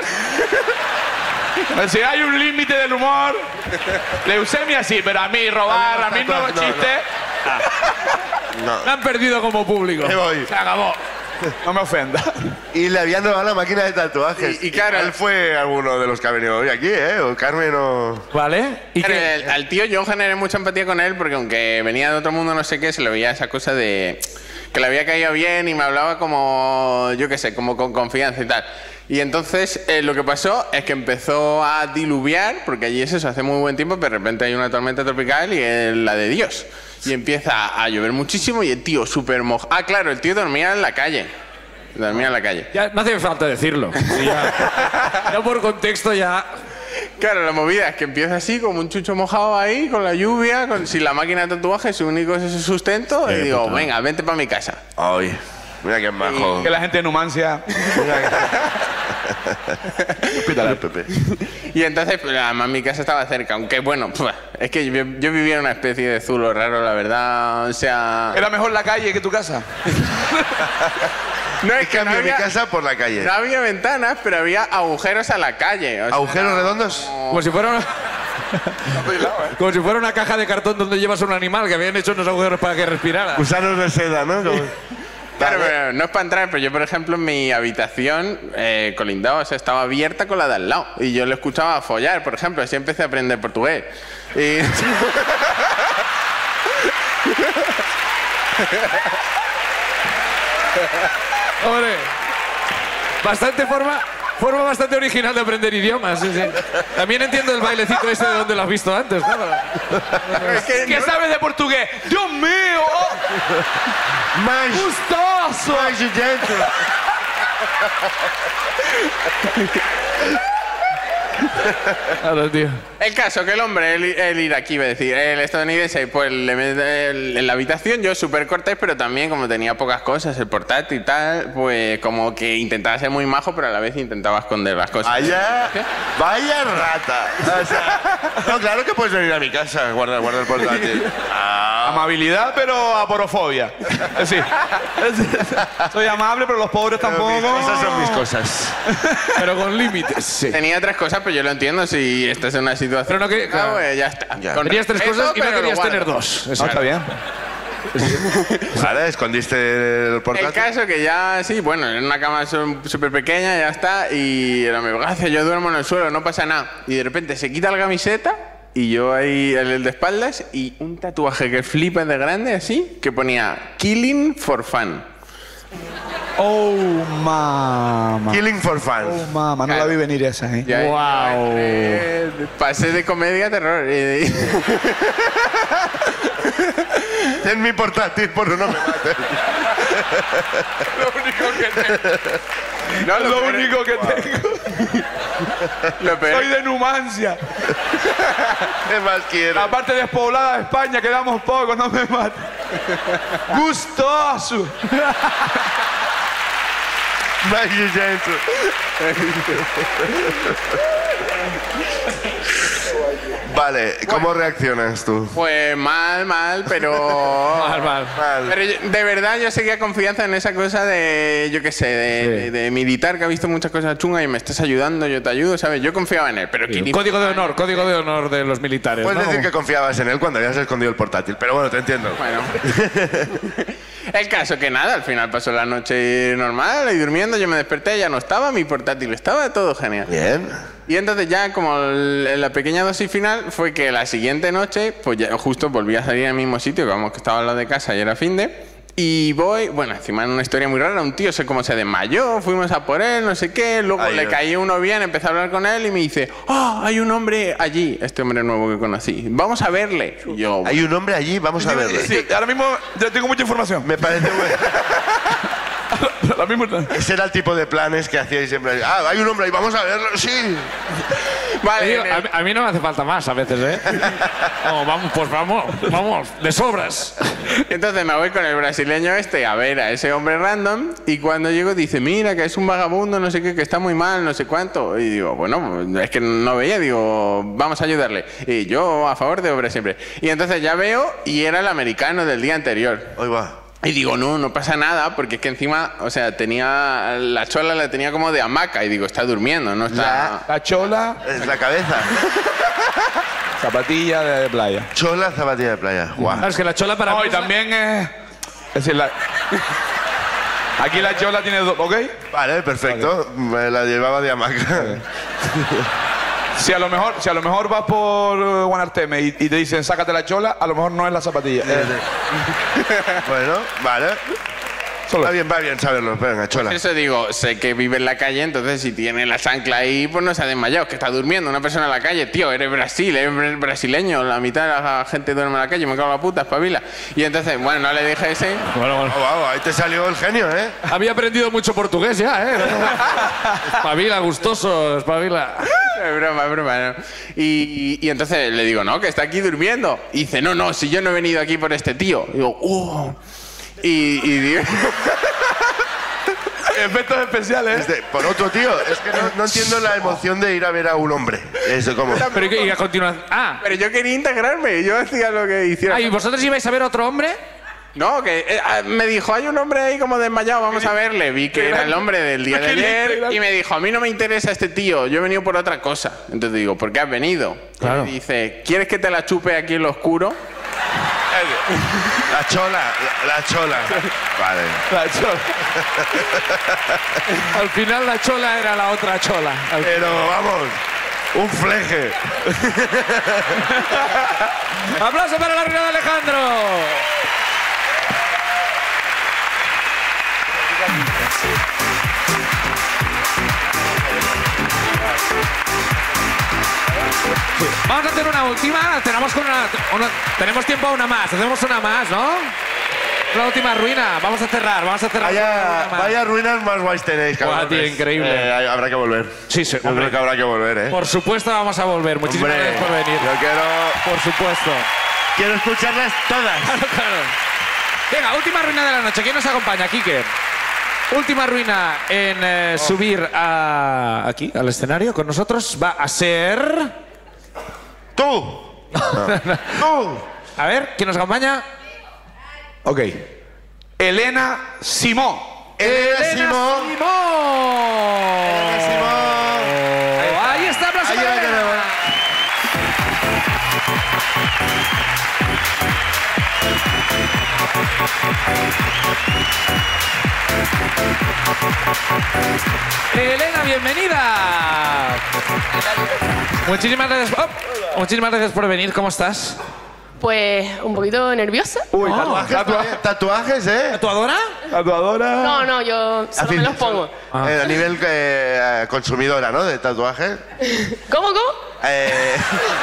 S3: Si hay un límite del humor. Leucemia sí, pero a mí robar, a mí nuevo
S2: No, no.
S3: chiste.
S2: No.
S1: Me han perdido como público.
S2: Me voy.
S1: Se acabó.
S3: No me ofenda.
S2: Y le habían robado la máquina de tatuajes.
S6: Y- y claro-
S2: él fue alguno de los que ha venido hoy aquí, ¿eh? O Carmen o...
S1: Vale. ¿Y
S6: Claro,
S1: qué?
S6: el- al tío yo generé mucha empatía con él porque aunque venía de otro mundo no sé qué, se le veía esa cosa de que le había caído bien y me hablaba como, yo qué sé, como con confianza y tal. Y entonces eh, lo que pasó es que empezó a diluviar, porque allí es eso, hace muy buen tiempo, pero de repente hay una tormenta tropical y es la de Dios. Y empieza a llover muchísimo y el tío súper mojado. Ah, claro, el tío dormía en la calle. Dormía en la calle.
S1: Ya no hace falta decirlo. Sí, ya. Ya por contexto ya.
S6: Claro, la movida es que empieza así, como un chucho mojado ahí, con la lluvia, con, sin la máquina de tatuaje, su único es ese sustento. y digo, venga, vente para mi casa.
S2: Ay, mira qué majo.
S3: Que la gente de Numancia.
S2: Hospitalar, Pepe.
S6: Y entonces, pues, además mi casa estaba cerca, aunque bueno, puf, es que yo, yo vivía en una especie de zulo raro, la verdad, o sea...
S3: Era mejor la calle que tu casa.
S6: No, es que no
S2: Cambio mi
S6: había,
S2: casa por la calle.
S6: no había ventanas, pero había agujeros a la calle. o sea,
S2: ¿Agujeros
S6: era
S2: redondos?
S6: como-
S1: Como si fuera una... Como si fuera una caja de cartón donde llevas un animal que habían hecho unos agujeros para que respirara.
S2: Gusanos de seda, ¿no? Como-
S6: Claro,
S2: Vale.
S6: pero no es para entrar, pero yo, por ejemplo, en mi habitación eh, colindaba, o sea, estaba abierta con la de al lado. Y yo le escuchaba follar, por ejemplo, así empecé a aprender portugués. Y...
S1: Hombre, bastante forma, forma bastante original de aprender idiomas. Sí, sí. También entiendo el bailecito ese de donde lo has visto antes, claro.
S6: es que
S3: ¿Qué
S6: no-
S3: sabes de portugués? ¡Dios mío!
S2: Mais,
S3: ¡Gustoso!
S2: mais gente.
S1: Claro, tío.
S6: El caso que el hombre, el, el iraquí, iba a decir, el estadounidense, pues le mete el- en la habitación, yo súper cortés, pero también como tenía pocas cosas, el portátil y tal, pues como que intentaba ser muy majo, pero a la vez intentaba esconder las cosas.
S2: Vaya, vaya rata. O sea, no, claro que puedes venir a mi casa, guarda, guarda el portátil. Ah,
S3: Amabilidad, pero aporofobia. Es decir, es decir, soy amable, pero los pobres
S2: pero
S3: tampoco.
S2: mis cosas son mis cosas.
S1: Pero con límites. Sí.
S6: Tenía tres cosas, pero yo lo entiendo, si estás en una situación...
S1: Pero no que-
S6: Ah, pues ya está.
S2: Ya.
S6: Con
S1: Tenías tres
S6: respeto,
S1: cosas y no
S6: pero lo
S1: querías
S6: guardo.
S1: tener dos.
S3: No, está bien.
S2: Vale, escondiste el
S6: El
S2: portátil.
S6: caso que ya, sí, bueno, en una cama su- súper pequeña, ya está, y el amigo, gracias, yo duermo en el suelo, no pasa nada. Y de repente se quita la camiseta, y yo ahí, el, el de espaldas, y un tatuaje que flipa de grande, así, que ponía Killing for Fun.
S3: Oh, mama.
S2: Killing for
S3: Oh,
S2: fun.
S3: mama. No la vi venir esa, ¿eh?
S6: Ya,
S1: Guau.
S6: eh, pasé de comedia a terror. y-
S2: Ten mi portátil, por no me mates.
S3: Lo único que tengo.
S6: No, lo,
S3: Lo
S6: peor,
S3: único que tengo.
S6: lo peor-
S3: Soy de Numancia.
S2: ¿Qué más quieres?
S3: La parte despoblada de España, quedamos pocos, no me mates. Gustoso.
S2: Mais gente. Vale, ¿cómo reaccionas tú?
S6: Pues mal, mal, pero...
S1: Mal, mal.
S2: Mal.
S6: Pero yo- de verdad yo seguía confianza en esa cosa de, yo qué sé, de, de- de militar que ha visto muchas cosas chungas y me estás ayudando, yo te ayudo, ¿sabes? Yo confiaba en él, pero quinientos
S1: Código de honor, código de honor de los militares.
S2: Puedes
S1: ¿no?
S2: decir que confiabas en él cuando habías escondido el portátil, pero bueno, te entiendo.
S6: Bueno. El caso que nada, al final pasó la noche normal y durmiendo, yo me desperté, ya no estaba, mi portátil estaba, todo genial.
S2: Bien.
S6: Y entonces ya como el- en la pequeña dosis final fue que la siguiente noche, pues ya justo volví a salir al mismo sitio, que vamos que estaba al lado de casa y era fin de... Y voy, bueno, encima en una historia muy rara, un tío sé cómo se desmayó, fuimos a por él, no sé qué, luego
S2: Ay,
S6: le
S2: Dios.
S6: caí uno bien, empecé a hablar con él y me dice, ah, hay un hombre allí, este hombre nuevo que conocí, vamos a verle. Y yo,
S2: Hay un hombre allí, vamos a verle.
S3: Sí, ahora mismo ya tengo mucha información.
S2: Me parece bueno.
S3: Ahora mismo...
S2: Ese era el tipo de planes que hacíais siempre. Ah, hay un hombre ahí, vamos a verlo, sí.
S6: vale,
S1: Digo,
S6: en
S1: a,
S6: el-
S1: mí- a mí no me hace falta más a veces, ¿eh? No, vamos, pues vamos, vamos, de sobras.
S6: Entonces me voy con el brasileño este a ver a ese hombre random y cuando llego dice, mira que es un vagabundo, no sé qué, que está muy mal, no sé cuánto. Y digo, bueno, es que no veía, digo, vamos a ayudarle. Y yo a favor de obra siempre. Y entonces ya veo y era el americano del día anterior.
S2: Hoy va.
S6: Y digo, no, no pasa nada, porque es que encima, o sea, tenía, la chola la tenía como de hamaca y digo, está durmiendo, no está...
S3: La chola,
S2: Es la cabeza.
S3: zapatilla de playa.
S2: Chola, zapatilla de playa. Guau.
S1: Claro, es que la chola para
S3: No,
S1: mí
S3: y
S1: es la-
S3: también es... Es decir, la... Aquí la chola tiene dos, ¿ok?
S2: Vale, perfecto. Me la llevaba de hamaca.
S3: Si a lo mejor, si a lo mejor vas por eh, Guanarteme y, y te dicen sácate la chola, a lo mejor no es la zapatilla. Eh,
S2: Bueno, vale.
S3: solo.
S2: Va bien, va bien saberlo. Venga, chola.
S6: Eso digo, sé que vive en la calle, entonces si tiene la chancla ahí, pues no se ha desmayado, es que está durmiendo una persona en la calle, tío, eres Brasil, eres br- brasileño, la mitad de la gente duerme en la calle, me cago en la puta, espabila. Y entonces, bueno, no le dije ese.
S1: Bueno, bueno.
S2: Oh, wow, ahí te salió el genio, ¿eh?
S1: Había aprendido mucho portugués ya, ¿eh? Espabila, gustoso, espabila.
S6: Es broma, es broma, ¿no? Y, y entonces le digo, no, que está aquí durmiendo. Y dice, no, no, si yo no he venido aquí por este tío. Y digo, oh. Y, y digo,
S3: Efectos especiales.
S2: Este, por otro tío, es que no, no entiendo la emoción de ir a ver a un hombre. Eso como...
S1: Pero y que- y a continuación. Ah,
S6: Pero yo quería integrarme, yo hacía lo que hiciera.
S1: ah, ¿y vosotros ibais a ver a otro hombre?
S6: No, que eh, ah, me dijo, hay un hombre ahí como desmayado, vamos a verle. Vi que era el hombre del día de ayer y me dijo, a mí no me interesa este tío, yo he venido por otra cosa. Entonces digo, ¿por qué has venido?
S1: Claro.
S6: Y me dice, ¿quieres que te la chupe aquí en lo oscuro?
S2: La chola, la, la chola. Vale.
S3: La chola.
S1: Al final la chola era la otra chola. Al-
S2: Pero vamos, un fleje.
S1: ¡Aplauso para la ruina de Alejandro! Vamos a hacer una última. Tenemos, con una, una- tenemos tiempo a una más. Hacemos una más, ¿no? Una última ruina. Vamos a cerrar. Vamos a cerrar. con una
S2: Vaya,
S1: ruina más.
S2: vaya ruinas más guays tenéis,
S1: Buah,
S2: cabrones.
S1: tío, increíble.
S2: Eh, habrá que volver.
S1: Sí, sí,
S2: Yo
S1: hombre.
S2: creo que habrá que volver, ¿eh?
S1: Por supuesto vamos a volver. Muchísimas
S2: Hombre,
S1: gracias por venir.
S2: Yo quiero,
S1: Por supuesto.
S2: quiero escucharlas todas.
S1: Claro, claro. Venga, última ruina de la noche. ¿Quién nos acompaña, Quique? Última ruina en eh, subir a, aquí, al escenario con nosotros va a ser...
S2: ¡Tú! ¡Tú!
S1: A ver, ¿quién nos acompaña?
S3: Ok. Elena Simón.
S2: Elena Simón.
S1: Simón.
S2: Elena Simón.
S1: Ahí está, aplauso
S2: Ahí
S1: para
S2: la
S1: Elena.
S2: tenemos.
S1: Elena, bienvenida. Muchísimas gracias. oh, muchísimas gracias por venir. ¿Cómo estás?
S7: Pues un poquito nerviosa.
S3: Uy,
S2: Tatuajes,
S3: tatua-
S2: tatuajes, ¿eh?
S1: ¿Tatuadora?
S3: tatuadora.
S7: No, no, yo solo me los pongo.
S2: Eh, a nivel eh, consumidora, ¿no? De tatuajes.
S7: ¿Cómo, cómo?
S2: Eh,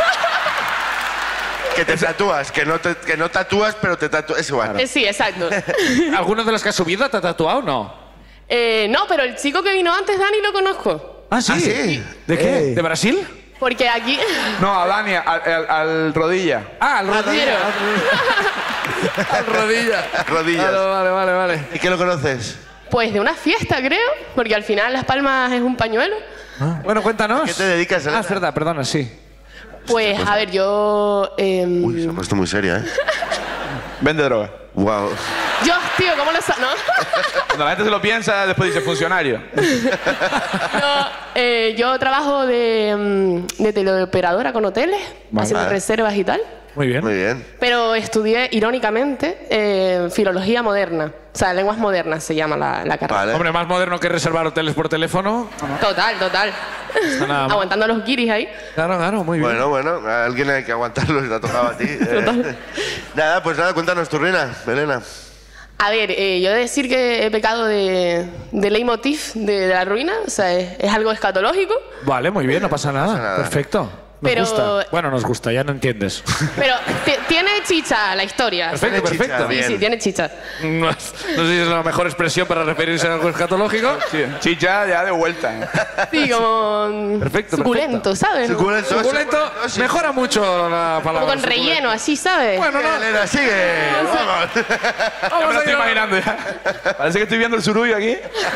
S2: que te tatúas, que no, te, que no tatúas, pero te tatúas. Es igual.
S7: Eh, sí, exacto.
S1: ¿Alguno de los que has subido te ha tatuado o no?
S7: Eh, no, pero el chico que vino antes, Dani, lo conozco.
S1: Ah, sí.
S2: Ah, sí.
S1: ¿De qué?
S3: Ey.
S1: ¿De Brasil?
S7: Porque aquí...
S3: No, a Dani, al, al- al rodilla.
S1: Ah, al rodilla. Al rodilla.
S2: Rodillas.
S1: Vale, vale, vale, vale.
S2: ¿Y qué lo conoces?
S7: Pues de una fiesta, creo. Porque al final Las Palmas es un pañuelo.
S1: Bueno, cuéntanos.
S2: ¿Qué te dedicas, Elena?
S1: Ah, es verdad, perdona, sí.
S7: Pues, a ver, yo... em,
S2: Uy, se ha puesto muy seria, ¿eh?
S3: Vende droga.
S2: Wow.
S7: yo, tío, ¿cómo lo sabes? No,
S3: Cuando la gente se lo piensa, después dice funcionario.
S7: no, eh, yo trabajo de, mm, de teleoperadora con hoteles, haciendo
S2: Vale.
S7: reservas y tal.
S1: Muy bien.
S2: Muy bien.
S7: Pero estudié, irónicamente, eh, filología moderna. O sea, lenguas modernas se llama la, la carrera.
S2: Vale.
S1: Hombre, más moderno que reservar hoteles por teléfono.
S7: Total, total.
S1: Está nada mal.
S7: Aguantando los guiris ahí.
S1: Claro, claro, muy bien.
S2: Bueno, bueno, a alguien hay que aguantarlo si te ha tocado a ti. Eh,
S7: Total.
S2: nada, pues nada, cuéntanos tu ruina, Elena.
S7: A ver, eh, yo he de decir que he pecado de, de leitmotiv de, de la ruina. O sea, es, es algo escatológico.
S1: Vale, muy bien, no pasa nada.
S2: nada.
S1: Perfecto. Nos
S7: Pero-
S1: gusta. Bueno, nos gusta, ya no entiendes.
S7: Pero ti- tiene chicha la historia.
S1: Perfecto,
S2: Tiene chicha,
S1: perfecto.
S7: Sí,
S2: bien.
S7: sí, tiene chicha.
S1: No, es- no sé si es la mejor expresión para referirse a algo escatológico.
S3: Sí. Chicha ya de vuelta. ¿eh?
S7: Sí, como
S1: Perfecto,
S7: suculento, ¿sabes?
S2: Suculento.
S1: Suculento
S2: sí.
S1: mejora mucho la palabra.
S7: Como con
S1: suculento.
S7: relleno, así, ¿sabes?
S1: Bueno, no.
S2: Elena, sigue. Vamos.
S3: Ya me
S1: Vamos
S3: lo
S1: a
S3: estoy
S1: ir a-
S3: imaginando ya. Parece que estoy viendo el surullo aquí.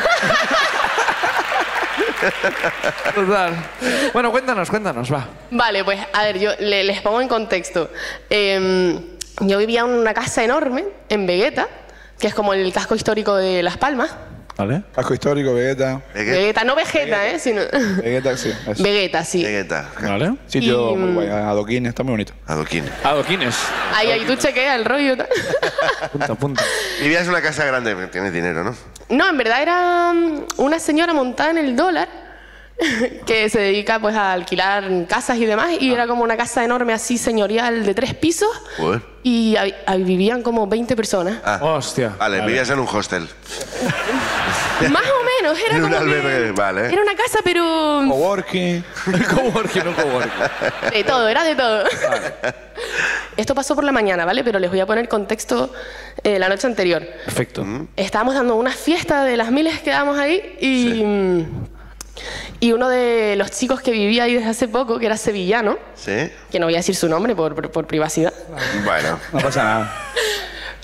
S1: Total. Bueno, cuéntanos, cuéntanos, va.
S7: Vale, pues a ver, yo le- les pongo en contexto. Eh, yo vivía en una casa enorme en Vegueta, que es como el casco histórico de Las Palmas.
S1: Vale.
S3: Casco histórico, Vegeta.
S7: Vegueta, no Vegeta, ¿eh? Sino...
S3: Vegeta, sí. eso.
S7: Vegueta, sí.
S2: Vegeta.
S1: Vale.
S3: Sitio
S7: Y,
S3: muy
S7: mm,
S3: guay. Adoquín, está muy bonito.
S2: Adoquín.
S1: Adoquines.
S7: Ahí, ahí tú chequeas el rollo. y tal.
S1: Punta, punta.
S2: Vivías en una casa grande, tienes dinero, ¿no?
S7: No, en verdad era mm, una señora montada en el dólar que se dedica pues a alquilar casas y demás y era como una casa enorme así señorial de tres pisos
S2: Joder.
S7: y ahí, ahí vivían como veinte personas.
S2: Ah,
S1: Hostia.
S2: vale, vivías en un hostel.
S7: Más o menos, era
S2: En un
S7: como que-
S2: albergue, vale.
S7: Era una casa pero
S3: Coworking.
S1: Coworking, no coworking.
S7: de todo, era de todo. Esto pasó por la mañana, ¿vale? Pero les voy a poner contexto eh, la noche anterior.
S1: Perfecto.
S7: Estábamos dando una fiesta de las miles que dábamos ahí y, mm, y uno de los chicos que vivía ahí desde hace poco, que era sevillano,
S2: ¿Sí?
S7: que no voy a decir su nombre por, por- por privacidad,
S2: Bueno.
S3: No pasa nada.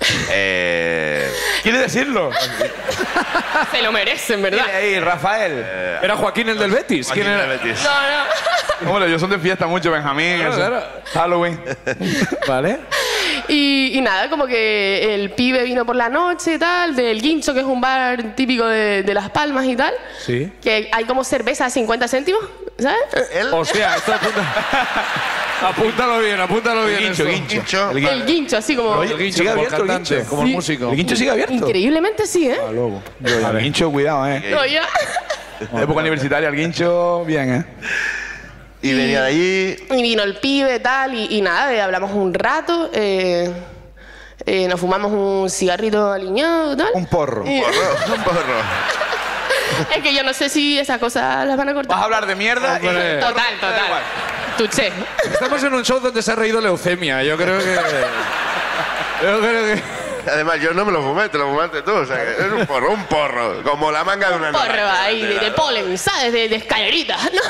S2: Eh,
S3: ¿Quiere decirlo?
S7: Se lo merecen, ¿verdad?
S3: Dile ahí, Rafael.
S1: ¿Era Joaquín el del Betis?
S2: Joaquín
S1: ¿Quién era?
S2: del Betis.
S7: No, no.
S3: Hombre, ellos son de fiesta mucho, Benjamín.
S1: Claro,
S3: eso.
S1: claro.
S3: Halloween.
S1: Vale.
S7: Y, y nada, como que el pibe vino por la noche y tal, del Guincho, que es un bar típico de, de Las Palmas y tal.
S1: Sí.
S7: Que hay como cerveza a cincuenta céntimos, ¿sabes?
S2: Él,
S1: Hostia, esto apunta... apúntalo bien, apúntalo bien.
S3: Guincho,
S1: esto.
S3: guincho.
S2: Guincho.
S3: El
S7: El Guincho, así como...
S1: Oye, el Guincho
S3: ¿sigue
S1: como
S3: abierto el
S1: cantante,
S3: Guincho?
S1: como
S7: Sí.
S1: el músico.
S3: ¿El Guincho sigue abierto?
S7: Increíblemente sí, ¿eh?
S3: Ah, loco. Yo, ya, el Guincho, cuidado, ¿eh?
S7: No, ya.
S3: Época universitaria, el Guincho, bien, ¿eh?
S2: Y venía de allí.
S7: Y vino el pibe tal, y, y nada, eh, hablamos un rato, eh, eh, nos fumamos un cigarrito aliñado tal.
S3: Un porro.
S7: Y-
S2: Porro, un porro.
S7: es que yo no sé si esas cosas las van a
S3: Vas
S7: cortar.
S3: a hablar de mierda y...
S1: Hombre.
S7: Total,
S3: Da
S7: total.
S3: igual.
S7: Tuché.
S1: Estamos en un show donde se ha reído leucemia. Yo creo que... Yo creo que...
S2: Además, yo no me lo fumé, te lo fumaste tú. O sea, que es un porro, un porro. Como la manga de una
S7: Porro
S2: navaja.
S7: ahí de, de polen, ¿sabes? De, de escaleritas, ¿no?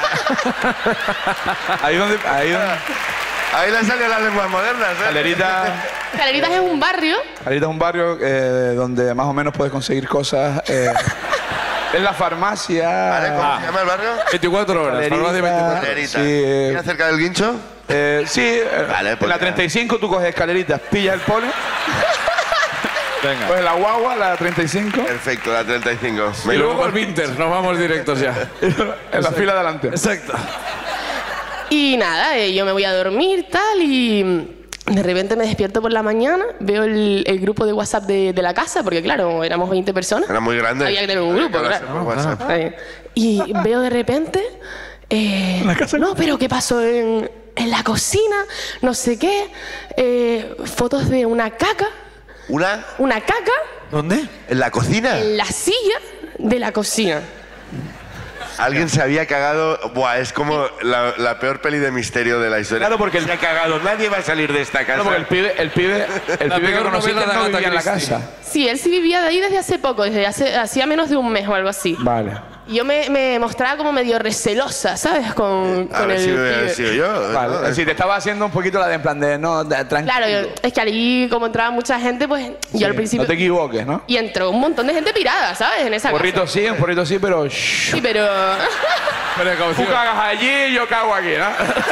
S3: Ahí donde... Ahí donde...
S2: Ahí le salen las lenguas modernas, ¿eh?
S3: Galerita...
S7: Escaleritas es un barrio.
S3: Galerita es un barrio eh, donde más o menos puedes conseguir cosas... Eh, es la farmacia...
S2: ¿Vale? ¿Cómo se llama el barrio?
S1: veinticuatro horas.
S3: Galerita.
S1: farmacia veinticuatro horas.
S2: Galerita.
S3: Sí, eh,
S2: ¿Viene cerca del Guincho?
S3: Eh, sí, eh,
S2: Vale, pues
S3: en la
S2: ya.
S3: treinta y cinco tú coges escaleritas, pillas el polen,
S1: Venga.
S3: coges la guagua, la treinta y cinco,
S2: Perfecto, la treinta y cinco.
S1: Y luego al Winter. Nos vamos directos ya.
S3: en la fila de adelante.
S1: Exacto.
S7: Y nada, eh, yo me voy a dormir tal y de repente me despierto por la mañana, veo el, el grupo de WhatsApp de, de la casa, porque claro, éramos veinte personas.
S2: Era muy grande.
S7: Había que tener un grupo,
S2: Había que
S7: claro.
S2: hablarse por WhatsApp.
S7: Ahí. Y veo de repente, eh, no, pero ¿qué pasó en, en la cocina? No sé qué, eh, fotos de una caca,
S2: ¿Una?
S7: una caca
S1: ¿Dónde?
S2: ¿En la cocina?
S7: en la silla de la cocina.
S2: Alguien se había cagado. Buah, es como la, la peor peli de misterio de la historia.
S3: Claro, porque el-
S2: se ha cagado. Nadie va a salir de esta casa.
S3: Claro, porque el pibe, el pibe, el
S1: La
S3: pibe que
S1: peor
S3: conociste
S1: novela de
S3: no
S1: Agatha
S3: vivía en la
S1: Christie.
S3: casa.
S7: Sí, él sí vivía de ahí desde hace poco, desde hace, hacía menos de un mes o algo así.
S3: Vale.
S7: Y yo me, me mostraba como medio recelosa, ¿sabes? Con,
S2: A
S7: con
S2: ver
S7: el
S2: si hubiera
S7: pibe.
S2: sido yo.
S3: Vale.
S2: ¿no?
S3: Si te estaba haciendo un poquito la de en plan de no, de- tranquilo.
S7: Claro, yo- es que allí como entraba mucha gente, pues
S3: Sí,
S7: yo al principio...
S3: No te equivoques, ¿no?
S7: Y entró un montón de gente pirada, ¿sabes? En esa
S3: Porrito
S7: casa.
S3: sí, un porrito sí, pero... shh.
S7: Sí, pero...
S3: Tú cagas allí, yo cago aquí, ¿no?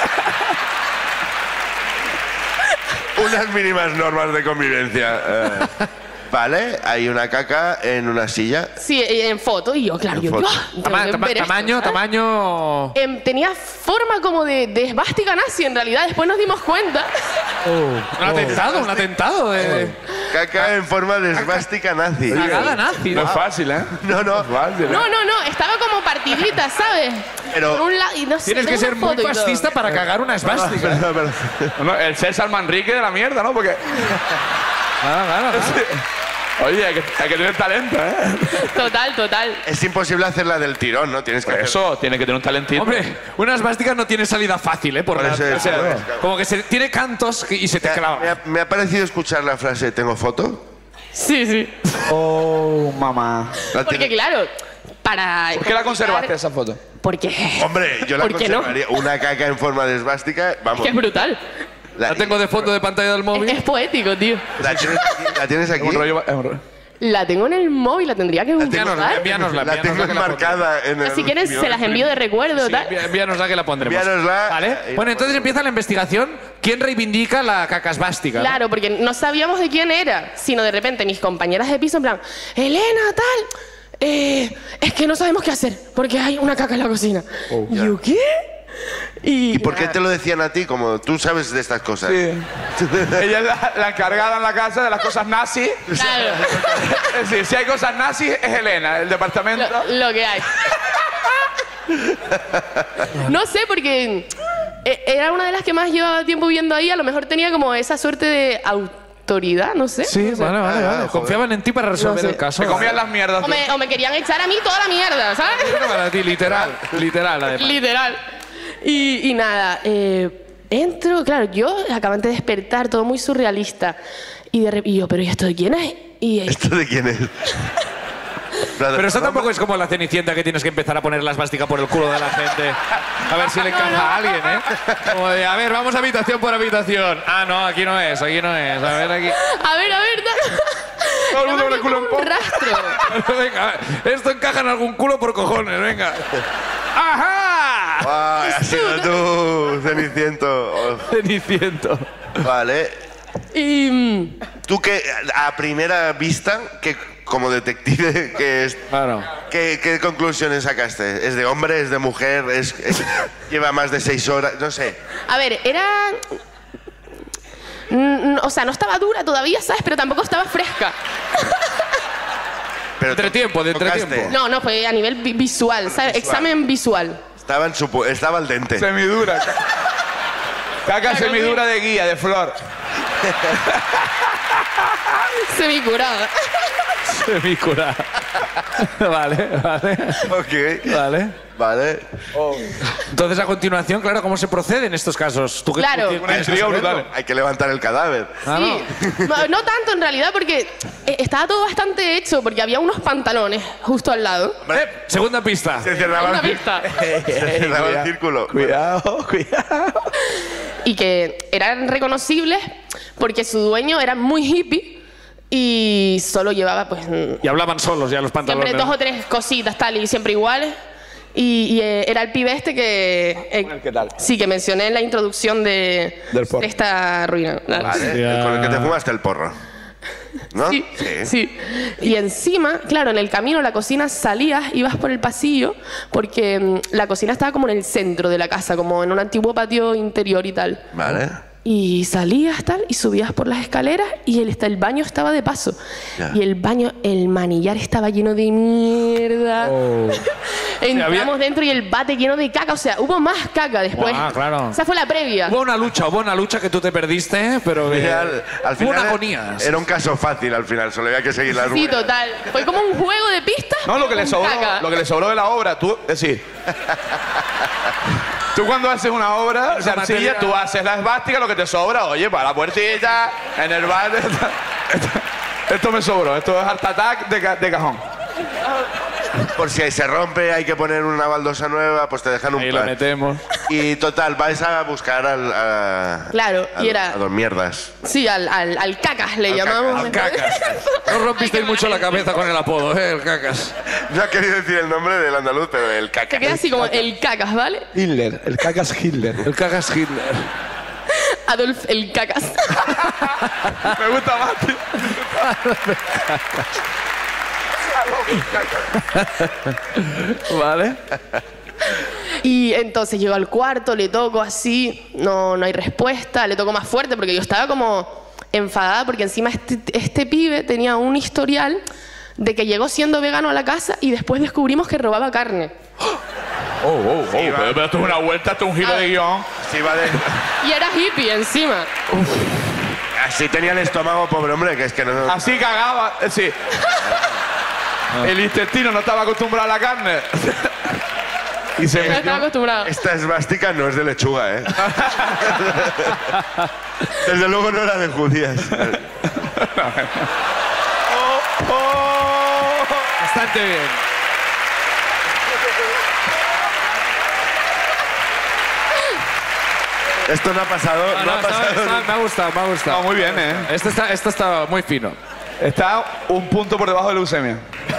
S2: Unas mínimas normas de convivencia. eh. Vale, hay una caca en una silla.
S7: Sí, en foto. Y yo, claro,
S2: En
S7: yo...
S2: foto.
S7: ¡ah! tengo
S1: Tama-
S7: que
S1: tama-
S7: ver esto,
S1: tamaño,
S7: ¿sabes?
S1: tamaño...
S7: Em, tenía forma como de, de esvástica nazi, en realidad. Después nos dimos cuenta.
S1: Un atentado, un atentado de...
S2: Caca en forma de esvástica nazi.
S1: Cagada nazi.
S3: No
S1: ¿no?
S3: es fácil, ¿eh?
S2: No, no.
S3: No es fácil, ¿eh?
S7: No, no, no. Estaba como partidita, ¿sabes?
S2: Pero-
S7: Por un lado... y no sé,
S1: Tienes que
S7: tengo
S1: ser
S7: una
S1: muy
S7: foto y todo.
S1: fascista para cagar una esvástica.
S2: No, pero-
S3: No, el César Manrique de la mierda, ¿no? Porque...
S1: Claro, claro, claro.
S3: Oye, hay que, hay que tener talento, ¿eh?
S7: Total, total.
S2: Es imposible hacerla del tirón, ¿no? Tienes que
S3: Por
S2: hacer...
S3: eso, tiene que tener un talentito.
S1: Hombre, una esvástica no tiene salida fácil, ¿eh? Por,
S2: Por
S1: la-
S2: eso es,
S1: o sea,
S2: claro.
S1: como que se, tiene cantos y se te
S2: Me ha,
S1: clava.
S2: me ha- me ha parecido escuchar la frase ¿tengo foto?
S7: Sí, sí.
S3: Oh, mamá.
S2: La
S7: Porque
S2: tiene-
S7: claro, para...
S3: ¿Por qué la conservaste esa foto?
S7: Porque...
S2: Hombre, yo la
S7: ¿Por qué no?
S2: conservaría. Una caca en forma de esvástica, vamos.
S7: Que es brutal.
S2: La,
S1: La tengo de fondo de pantalla del
S7: Es,
S1: móvil.
S7: es poético, tío.
S2: la tienes aquí. La tienes aquí.
S3: Es un rollo... Es un rollo.
S7: La tengo en el móvil, la tendría que
S1: Envíanosla,
S7: buscar.
S1: envíanosla,
S2: La tengo
S1: envíanosla que la
S2: enmarcada en el.
S7: Si quieres, se las envío de recuerdo,
S1: Sí,
S7: tal.
S1: envi- envíanosla que la pondremos.
S2: Envíanosla.
S1: ¿Vale?
S2: Y-
S1: Bueno, entonces empieza la investigación. ¿Quién reivindica la cacasvástica? ¿no?
S7: Claro, porque no sabíamos de quién era, sino de repente mis compañeras de piso en plan, Elena, tal, eh, es que no sabemos qué hacer, porque hay una caca en la cocina. y yo, ¿qué? Y,
S2: ¿Y por qué te lo decían a ti? Como tú sabes de estas cosas.
S3: Sí. Ella es la, la encargada en la casa de las cosas nazis.
S7: Claro,
S3: Es decir, si hay cosas nazis, es Elena, el departamento.
S7: lo, lo que hay. No sé, porque eh, era una de las que más llevaba tiempo viviendo ahí, a lo mejor tenía como esa suerte de autoridad, no sé.
S1: Sí,
S7: no sé.
S1: vale, vale,
S2: Ah,
S1: vale.
S2: joder.
S1: Confiaban en ti para resolver
S7: No sé.
S1: el caso.
S3: Se comían las mierdas.
S7: O me, o me querían echar a mí toda la mierda, ¿sabes?
S1: Para ti, literal. Literal, además.
S7: Literal. Y, y nada, eh, entro, claro, yo acaban de despertar, todo muy surrealista. Y, de rep- y yo, ¿pero y esto de quién es? Y,
S2: ¿Esto de quién es?
S1: Pero eso tampoco es como la Cenicienta que tienes que empezar a poner la esvástica por el culo de la gente. A ver si le encaja a alguien, ¿eh? Como de, a ver, vamos habitación por habitación. Ah, no, aquí no es, aquí no es. A ver, aquí.
S7: A ver, a ver.
S3: Todo el mundo con el culo en
S7: un
S3: pom.
S7: rastro.
S1: Venga, a ver, esto encaja en algún culo por cojones, venga. ¡Ajá!
S2: Ay, has sido tú, Ceniciento. Oh,
S1: Ceniciento.
S2: vale.
S7: Y... mm,
S2: Tú que a primera vista, que como detective, que es,
S1: Claro.
S2: ¿qué, qué conclusiones sacaste? ¿Es de hombre? ¿Es de mujer? ¿Es, es- lleva más de seis horas? No sé.
S7: A ver, era... Mm, O sea, no estaba dura todavía, ¿sabes? Pero tampoco estaba fresca.
S2: Pero
S1: Entretiempo, de
S2: tocaste.
S1: entretiempo.
S7: No, no, fue a nivel vi- visual, ¿sabes?
S2: Visual.
S7: Examen visual.
S2: Estaba, en su, pu- estaba al dente.
S3: Semidura. Caca semidura de guía, de flor.
S7: Semicurada.
S1: Semicura. Vale, vale.
S2: Ok.
S1: Vale.
S2: Vale.
S1: Entonces, a continuación, claro, ¿cómo se procede en estos casos? ¿Tú qué-
S7: Claro.
S1: tú tienes
S3: Una
S1: que
S3: intriga
S1: saberlo?
S3: brutal.
S2: Hay que levantar el cadáver.
S1: Ah,
S7: Sí. No, no tanto en realidad porque eh, estaba todo bastante hecho porque había unos pantalones justo al lado.
S1: Eh, segunda pista.
S2: Se cerraba,
S7: Una
S2: el, cir-
S7: pista.
S2: se cerraba el círculo.
S3: Cuidado, cuidado.
S7: Y que eran reconocibles porque su dueño era muy hippie y solo llevaba pues mm,
S1: Y hablaban solos ya los pantalones.
S7: siempre dos o tres cositas tal y siempre iguales. Y, y, eh, era el pibe este que... eh,
S3: ¿Qué tal?
S7: Sí, que mencioné en la introducción de
S3: Del porro.
S7: esta ruina.
S2: Vale. El con el que te fumaste el porro. ¿No?
S7: Sí, sí. Y encima, claro, en el camino a la cocina salías, ibas por el pasillo, porque mm, la cocina estaba como en el centro de la casa, como en un antiguo patio interior y tal.
S2: Vale.
S7: Y salías tal, y subías por las escaleras, y el, el baño estaba de paso.
S2: Ya.
S7: Y el baño, el manillar estaba lleno de mierda. Entramos
S1: había-
S7: dentro y el bate lleno de caca. O sea, hubo más caca después.
S1: Ah, claro.
S7: Esa fue la previa.
S1: Hubo una lucha, hubo una lucha que tú te perdiste, pero que...
S2: Y al, al
S1: hubo
S2: final
S1: una agonía.
S2: era un caso fácil al final, solo había que seguir las
S7: Sí,
S2: ruedas.
S7: total. Fue como un juego de pistas.
S3: No, lo que le
S7: con
S3: sobró,
S7: caca.
S3: lo que le sobró de la obra, tú, es decir, tú cuando haces una obra de
S1: Esa
S3: arcilla,
S1: materia-
S3: tú haces la esvástica, lo que te sobra, oye, para la puertita, en el bar, esto, esto- esto me sobró, esto es Art Attack de, ca- de cajón.
S2: Por si se rompe, hay que poner una baldosa nueva, pues te dejan un
S1: Ahí lo
S2: plan.
S1: metemos.
S2: Y total, vais a buscar al, a,
S7: Claro,
S2: a,
S7: y era-
S2: a dos mierdas.
S7: Sí, al, al, al cacas le
S2: Al
S7: llamamos.
S2: cacas, al
S1: Cacas. No rompisteis mucho la cabeza con el apodo, ¿eh? El cacas.
S2: No ha querido decir el nombre del andaluz, pero el
S7: Se
S2: caca.
S7: queda así como el cacas, ¿vale?
S3: Hitler, el cacas Hitler.
S1: El cacas Hitler.
S7: Adolf el cacas.
S3: Me gusta más, tío.
S1: Vale.
S7: Y entonces llego al cuarto, le toco así, no, no hay respuesta, le toco más fuerte porque yo estaba como enfadada porque encima este, este pibe tenía un historial de que llegó siendo vegano a la casa y después descubrimos que robaba carne.
S3: Oh, oh, oh,
S2: Sí, va.
S3: pero, pero esto es una vuelta, esto es un giro
S7: Ah.
S3: de guión.
S2: Sí, va de-
S7: Y era hippie encima.
S2: Así tenía el estómago, pobre hombre, que es que no...
S3: Así cagaba, es decir, el intestino no estaba acostumbrado a la carne. Y se
S7: No estaba
S3: metió.
S7: acostumbrado.
S2: Esta esvástica no es de lechuga, ¿eh? Desde luego no era de judías.
S1: Bastante bien.
S2: Esto no ha pasado,
S1: No,
S2: no,
S1: no,
S2: ha
S1: está-
S2: pasado.
S1: está- me ha gustado, me ha gustado.
S3: No, muy bien, ¿eh?
S1: Este está, este está muy fino.
S3: Está un punto por debajo de leucemia.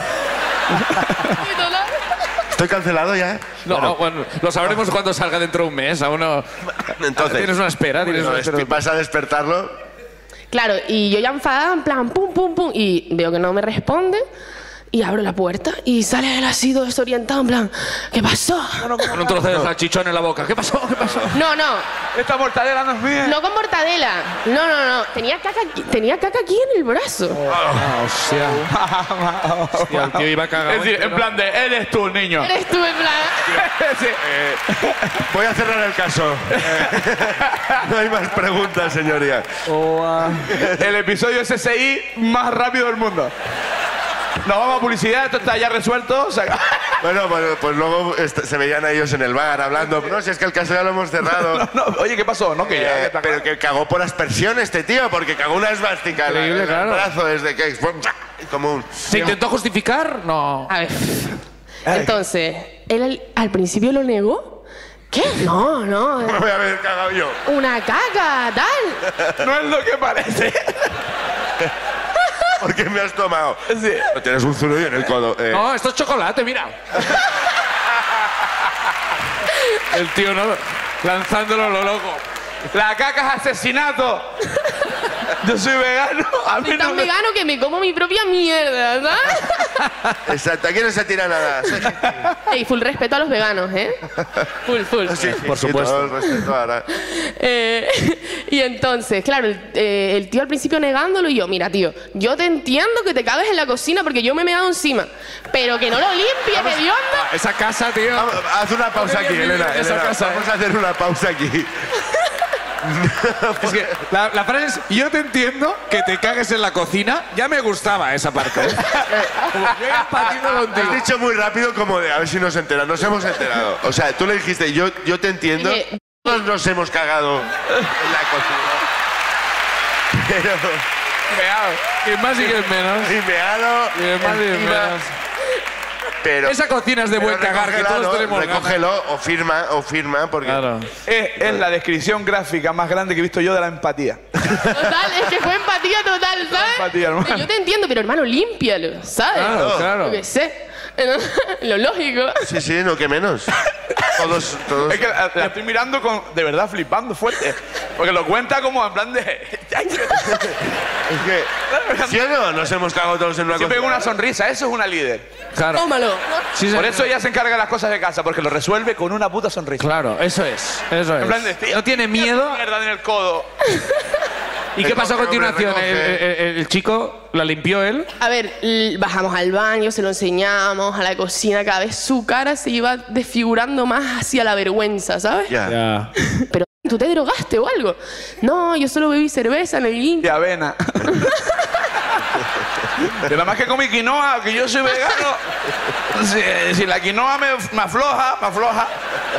S2: Estoy cancelado ya.
S1: No, no, bueno, lo sabremos cuando salga dentro de un mes. Aún no.
S2: Entonces,
S1: Tienes una espera, tienes
S2: bueno,
S1: una
S2: es-
S1: espera.
S2: vas a despertarlo.
S7: Claro, y yo ya enfadada, en plan, pum, pum, pum, y veo que no me responde, y abro la puerta, y sale él así todo desorientado, en plan, ¿qué pasó?
S1: Con un trozo de salchichón en la boca. ¿Qué pasó? ¿Qué pasó?
S7: No, no,
S3: Esta mortadela no es mía.
S7: no con mortadela, no, no, no, tenía caca, aquí- tenía caca aquí en el brazo.
S1: Ah, hostia. Hostia, el tío iba cagado.
S3: Es decir, en
S1: entero.
S3: plan de, eres tú, niño.
S7: Eres tú, en plan,
S3: Sí.
S2: Voy a cerrar el caso. No hay más preguntas, señoría.
S3: El episodio S S I más rápido del mundo. Nos vamos a publicidad, esto está ya resuelto. se acaba.
S2: Bueno, pues, pues luego est- se veían a ellos en el bar hablando. No, si es que el caso ya lo hemos cerrado.
S3: No, oye, ¿qué pasó? No, que ya.
S2: Eh,
S3: que está
S2: pero
S3: claro.
S2: que cagó por aspersión este tío, porque cagó una esvástica en la-
S1: Increíble,
S2: en el
S1: claro.
S2: brazo desde que... Como un...
S1: ¿Se intentó justificar? No.
S7: A ver. Entonces, él al, al principio lo negó. ¿Qué? No, no.
S2: Me voy a haber cagado yo.
S7: Una caca, tal.
S3: No es lo que parece.
S2: ¿Por qué me has tomado?
S3: Sí.
S2: No tienes un zurullo en el codo. eh.
S1: No, esto es chocolate, mira. El tío, ¿no? Lanzándolo a lo loco.
S3: La caca es asesinato. Yo soy vegano. A mí
S7: Soy
S3: no
S7: tan
S3: me...
S7: vegano que me como mi propia mierda, ¿sabes?
S2: Exacto, aquí no se tira nada. Sí, sí,
S7: Ey, full respeto a los veganos, ¿eh? Full, full.
S2: sí,
S1: Por
S2: sí,
S1: supuesto.
S2: todo el respeto ahora.
S7: Eh, y entonces, claro, el, eh, el tío al principio negándolo y yo, mira, tío, yo te entiendo que te cagues en la cocina porque yo me he meado encima, pero que no lo limpies, que de onda.
S1: Esa casa, tío.
S2: Vamos, haz una pausa aquí, Elena.
S1: Esa
S2: Elena,
S1: casa,
S2: vamos a hacer una pausa aquí.
S1: Es que la, la frase es, yo te entiendo que te cagues en la cocina. Ya me gustaba esa parte. ¿eh? Como, yo he empatizado contigo.
S2: Has dicho muy rápido como de a ver si nos enteran. Nos hemos enterado. O sea, tú le dijiste, yo, yo te entiendo.
S7: Oye.
S2: Todos nos hemos cagado en la cocina. Pero...
S1: Que más y que menos.
S2: Y meado.
S1: Que más y que
S2: encima,
S1: menos.
S2: Pero,
S1: Esa cocina es de
S2: pero
S1: buen cagar, que
S2: recógela,
S1: todos
S2: ¿no?
S1: tenemos ganas.
S2: Recógelo o firma, o firma, porque...
S1: Claro.
S3: Es, es la descripción gráfica más grande que he visto yo de la empatía.
S7: Total, es que fue empatía total, ¿sabes?
S3: Empatía, hermano.
S7: Yo te entiendo, pero hermano, límpialo, ¿sabes?
S1: Claro, claro.
S7: Yo qué sé. Lo lógico.
S2: Sí, sí, no, que menos. Todos, todos...
S3: Es que la, la estoy mirando con, de verdad, flipando fuerte. Porque lo cuenta como en plan de...
S2: Es que... ¿Sí o no? Nos hemos cagado todos en una
S3: Siempre con
S2: cocina.
S3: una sonrisa, eso es una líder.
S1: Claro.
S7: Tómalo.
S1: Sí,
S3: Por
S1: señor.
S3: eso ella se encarga de las cosas de casa, porque lo resuelve con una puta sonrisa.
S1: Claro, eso es. Eso
S3: En plan de,
S1: es.
S3: tío,
S1: No tiene miedo.
S3: Mierda en el codo.
S1: ¿Y qué pasó a
S2: Recoge, hombre,
S1: continuación? El,
S2: recoge.
S1: el- el chico la limpió él.
S7: A ver, l- bajamos al baño, se lo enseñamos, a la cocina, cada vez su cara se iba desfigurando más hacia la vergüenza, ¿sabes?
S2: Ya.
S1: Ya.
S7: Pero tú te drogaste o algo. No, yo solo bebí cerveza en el link.
S3: De avena. Que nada más que comí quinoa, que yo soy vegano. Si, si la quinoa me, me afloja, me afloja.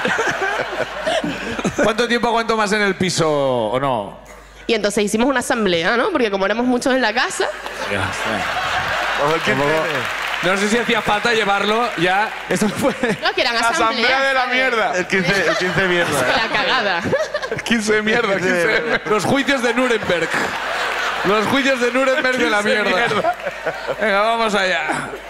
S1: ¿Cuánto tiempo aguanto más en el piso o no?
S7: Y entonces hicimos una asamblea, ¿no? Porque como éramos muchos en la casa,
S2: Ojo, el quince eme.
S1: No sé si hacía falta llevarlo ya. Esto fue.
S7: no, que eran asambleas.
S3: Asamblea de la
S7: ¿sabes?
S3: mierda.
S2: El quince, el quince de mierda.
S7: La cagada.
S3: quince de mierda, quince de...
S1: Los juicios de Nuremberg. Los juicios de Nuremberg de la
S3: quince de
S1: mierda.
S3: mierda.
S1: Venga, vamos allá.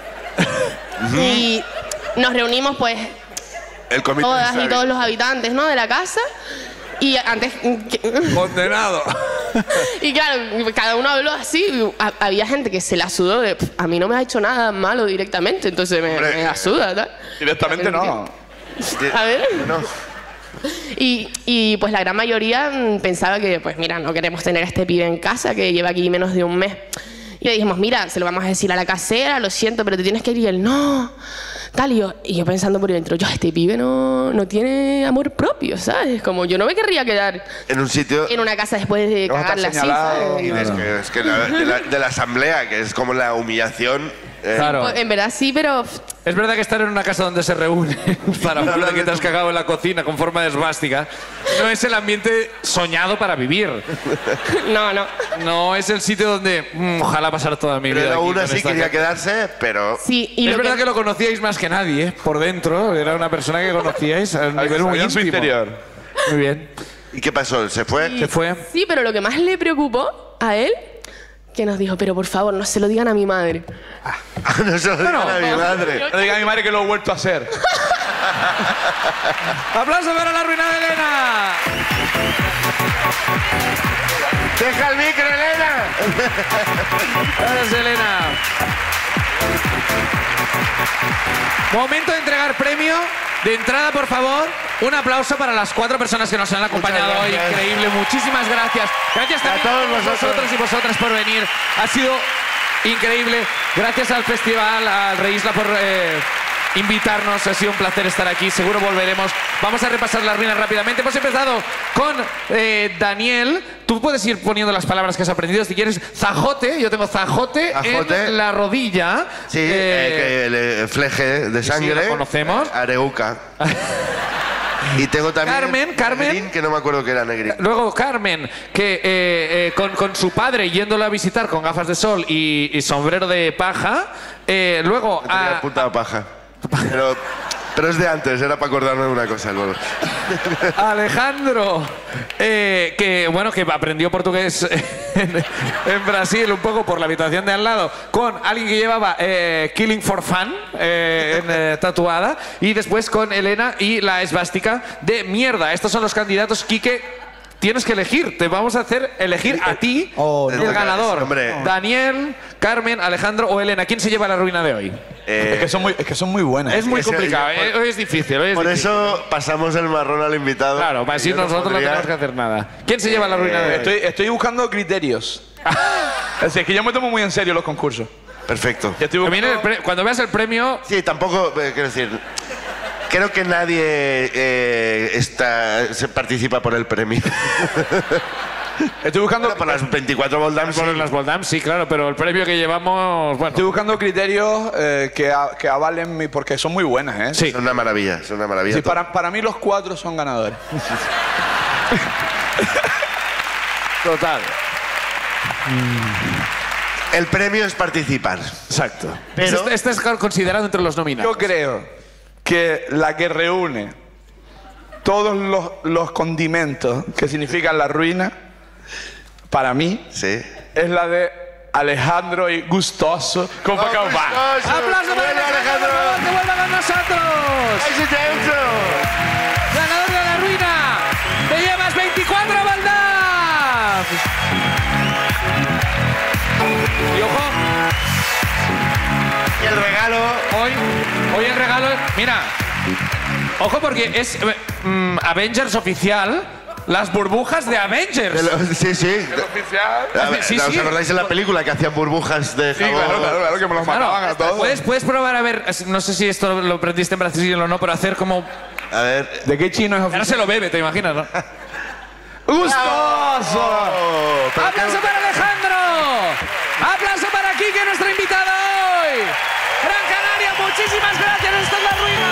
S7: Y nos reunimos, pues,
S2: El comité
S7: todas y
S2: sabe.
S7: todos los habitantes, ¿no? De la casa. Y antes...
S1: Condenado.
S7: Y claro, cada uno habló así. y ha- había gente que se la sudó de... "Pff, a mí no me ha hecho nada malo directamente, entonces me,
S2: Hombre,
S7: me la suda, ¿tal?".
S3: Directamente no.
S7: A ver.
S2: No.
S7: Y, y, pues la gran mayoría mm, pensaba que, pues mira, no queremos tener a este pibe en casa que lleva aquí menos de un mes. Y le dijimos, mira, se lo vamos a decir a la casera, lo siento, pero te tienes que ir. Y él, no, tal. Y yo, y yo pensando por dentro, yo, este pibe no, no tiene amor propio, ¿sabes? Como yo no me querría quedar
S2: En un sitio...
S7: en una casa después de
S3: Vas a estar
S7: cagarla así,
S3: señalado.
S7: ¿sabes?
S2: Y es que, es que la- de, la, de la asamblea, que es como la humillación... eh,
S1: Claro.
S7: Pues, en verdad sí, pero pff,
S1: Es verdad que estar en una casa donde se reúnen para hablar de que te has cagado en la cocina con forma de esvástica no es el ambiente soñado para vivir.
S7: no, no.
S1: No es el sitio donde mm, ojalá pasar toda mi
S2: Pero
S1: vida. aquí
S2: aún
S1: con
S2: así
S1: esta
S2: quería
S1: gente.
S2: quedarse, pero...
S7: Sí, y
S1: Es
S7: lo
S1: verdad
S7: que-
S1: que... lo conocíais más que nadie, ¿eh? Por dentro. Era una persona que conocíais a un nivel muy
S3: Sabía su
S1: íntimo.
S3: interior.
S1: Muy bien.
S2: ¿Y qué pasó? ¿Se fue?
S1: Se fue.
S7: Sí, pero lo que más le preocupó a él, que nos dijo, pero por favor, no se lo digan a mi madre.
S2: No se lo digan a mi madre.
S3: No diga a mi madre que lo he vuelto a hacer.
S1: ¡Aplauso para la ruina de Elena!
S2: ¡Deja el micro, Elena!
S1: Gracias, Elena. Momento de entregar premio. De entrada, por favor, un aplauso para las cuatro personas que nos han acompañado hoy.
S2: gracias.
S1: Increíble, muchísimas gracias. Gracias también
S2: todos
S1: a todos
S2: vosotros.
S1: vosotros y vosotras por venir. Ha sido increíble. Gracias al festival, al Rey Isla por eh, invitarnos. Ha sido un placer estar aquí. Seguro volveremos. Vamos a repasar las ruinas rápidamente. Hemos empezado con eh, Daniel. Tú puedes ir poniendo las palabras que has aprendido. Si quieres, zajote. Yo tengo zajote,
S2: Zajote.
S1: en la rodilla.
S2: Sí,
S1: Eh,
S2: eh, que el eh, fleje de sangre.
S1: lo conocemos.
S2: Areuca. Y tengo también...
S1: Carmen, Carmen.
S2: Negrín, que no me acuerdo que era Negrín.
S1: Luego Carmen, que eh, eh, con, con su padre yéndolo a visitar con gafas de sol y, y sombrero de paja. Eh, luego
S2: No tenía
S1: a,
S2: puta paja. Pero, pero es de antes, era para acordarme de una cosa luego.
S1: Alejandro, eh, que bueno, que aprendió portugués en, en Brasil un poco por la habitación de al lado, con alguien que llevaba eh, Killing for Fun eh, en, eh, tatuada, y después con Elena y la esvástica de mierda. Estos son los candidatos, Quique. Tienes que elegir, te vamos a hacer elegir a ti
S3: Oh,
S1: el
S2: no.
S1: ganador.
S2: Hombre.
S1: Daniel, Carmen, Alejandro o Elena. ¿Quién se lleva la ruina de hoy?
S2: Eh,
S3: Es que son muy, es que son muy buenas.
S1: Es muy
S2: ese-
S1: complicado,
S2: yo-
S1: eh, hoy es difícil. Hoy es
S2: por
S1: difícil.
S2: eso pasamos el marrón al invitado.
S1: Claro, para así
S2: Yo no
S1: nosotros no
S2: podría-
S1: tenemos que hacer nada. ¿Quién se lleva la ruina de hoy?
S3: Estoy, estoy buscando criterios. Es decir, que yo me tomo muy en serio los concursos.
S2: Perfecto.
S3: Yo estoy
S1: Que viene
S3: buscando...
S1: el pre- Cuando veas el premio,
S2: Sí, tampoco, eh, quiero decir, creo que nadie eh, está, se participa por el premio.
S3: Estoy buscando,
S2: Por las veinticuatro Voldams.
S1: por las Voldam, sí, claro, pero el premio que llevamos, bueno,
S3: estoy buscando criterios eh, que, a- que avalen mi... Porque son muy buenas, ¿eh?
S1: sí.
S2: Son una maravilla, son una maravilla.
S3: Sí, para, para mí los cuatro son ganadores.
S1: Total.
S2: El premio es participar.
S1: Exacto.
S2: Pero-
S1: Este, este es considerado entre los nominados.
S3: Yo creo que la que reúne todos los, los condimentos que significan la ruina, para mí,
S2: Sí.
S3: es la de Alejandro y Gustoso con Paco Van.
S1: ¡Aplauso para Alejandro! ¡Que vuelva con nosotros! ¡Ganador de la ruina! ¡Te llevas veinticuatro Voldam! Y ojo,
S2: Y el regalo.
S1: hoy, hoy el regalo es... Mira, ojo porque es eh, mm, Avengers oficial, las burbujas de Avengers.
S2: de lo- sí, sí. A ver,
S1: Sí,
S2: ¿Os
S1: sí.
S2: acordáis en la película que hacían burbujas de
S3: Sí,
S2: jabón?
S3: claro, claro, claro, que me los
S1: Claro,
S3: mataban a todos.
S1: puedes, puedes probar a ver, no sé si esto lo aprendiste en Brasil o no, pero hacer como...
S2: A ver.
S3: ¿De qué chino es
S1: Ahora
S3: oficial?
S1: se lo bebe, ¿te imaginas, no?
S3: ¡Gustoso!
S2: Oh, pero qué-
S1: ¡Aplauso para Alejandro! ¡Aplauso para Quique, nuestro invitado hoy! ¡Gran Canaria, muchísimas gracias! ¡Esta es la ruina!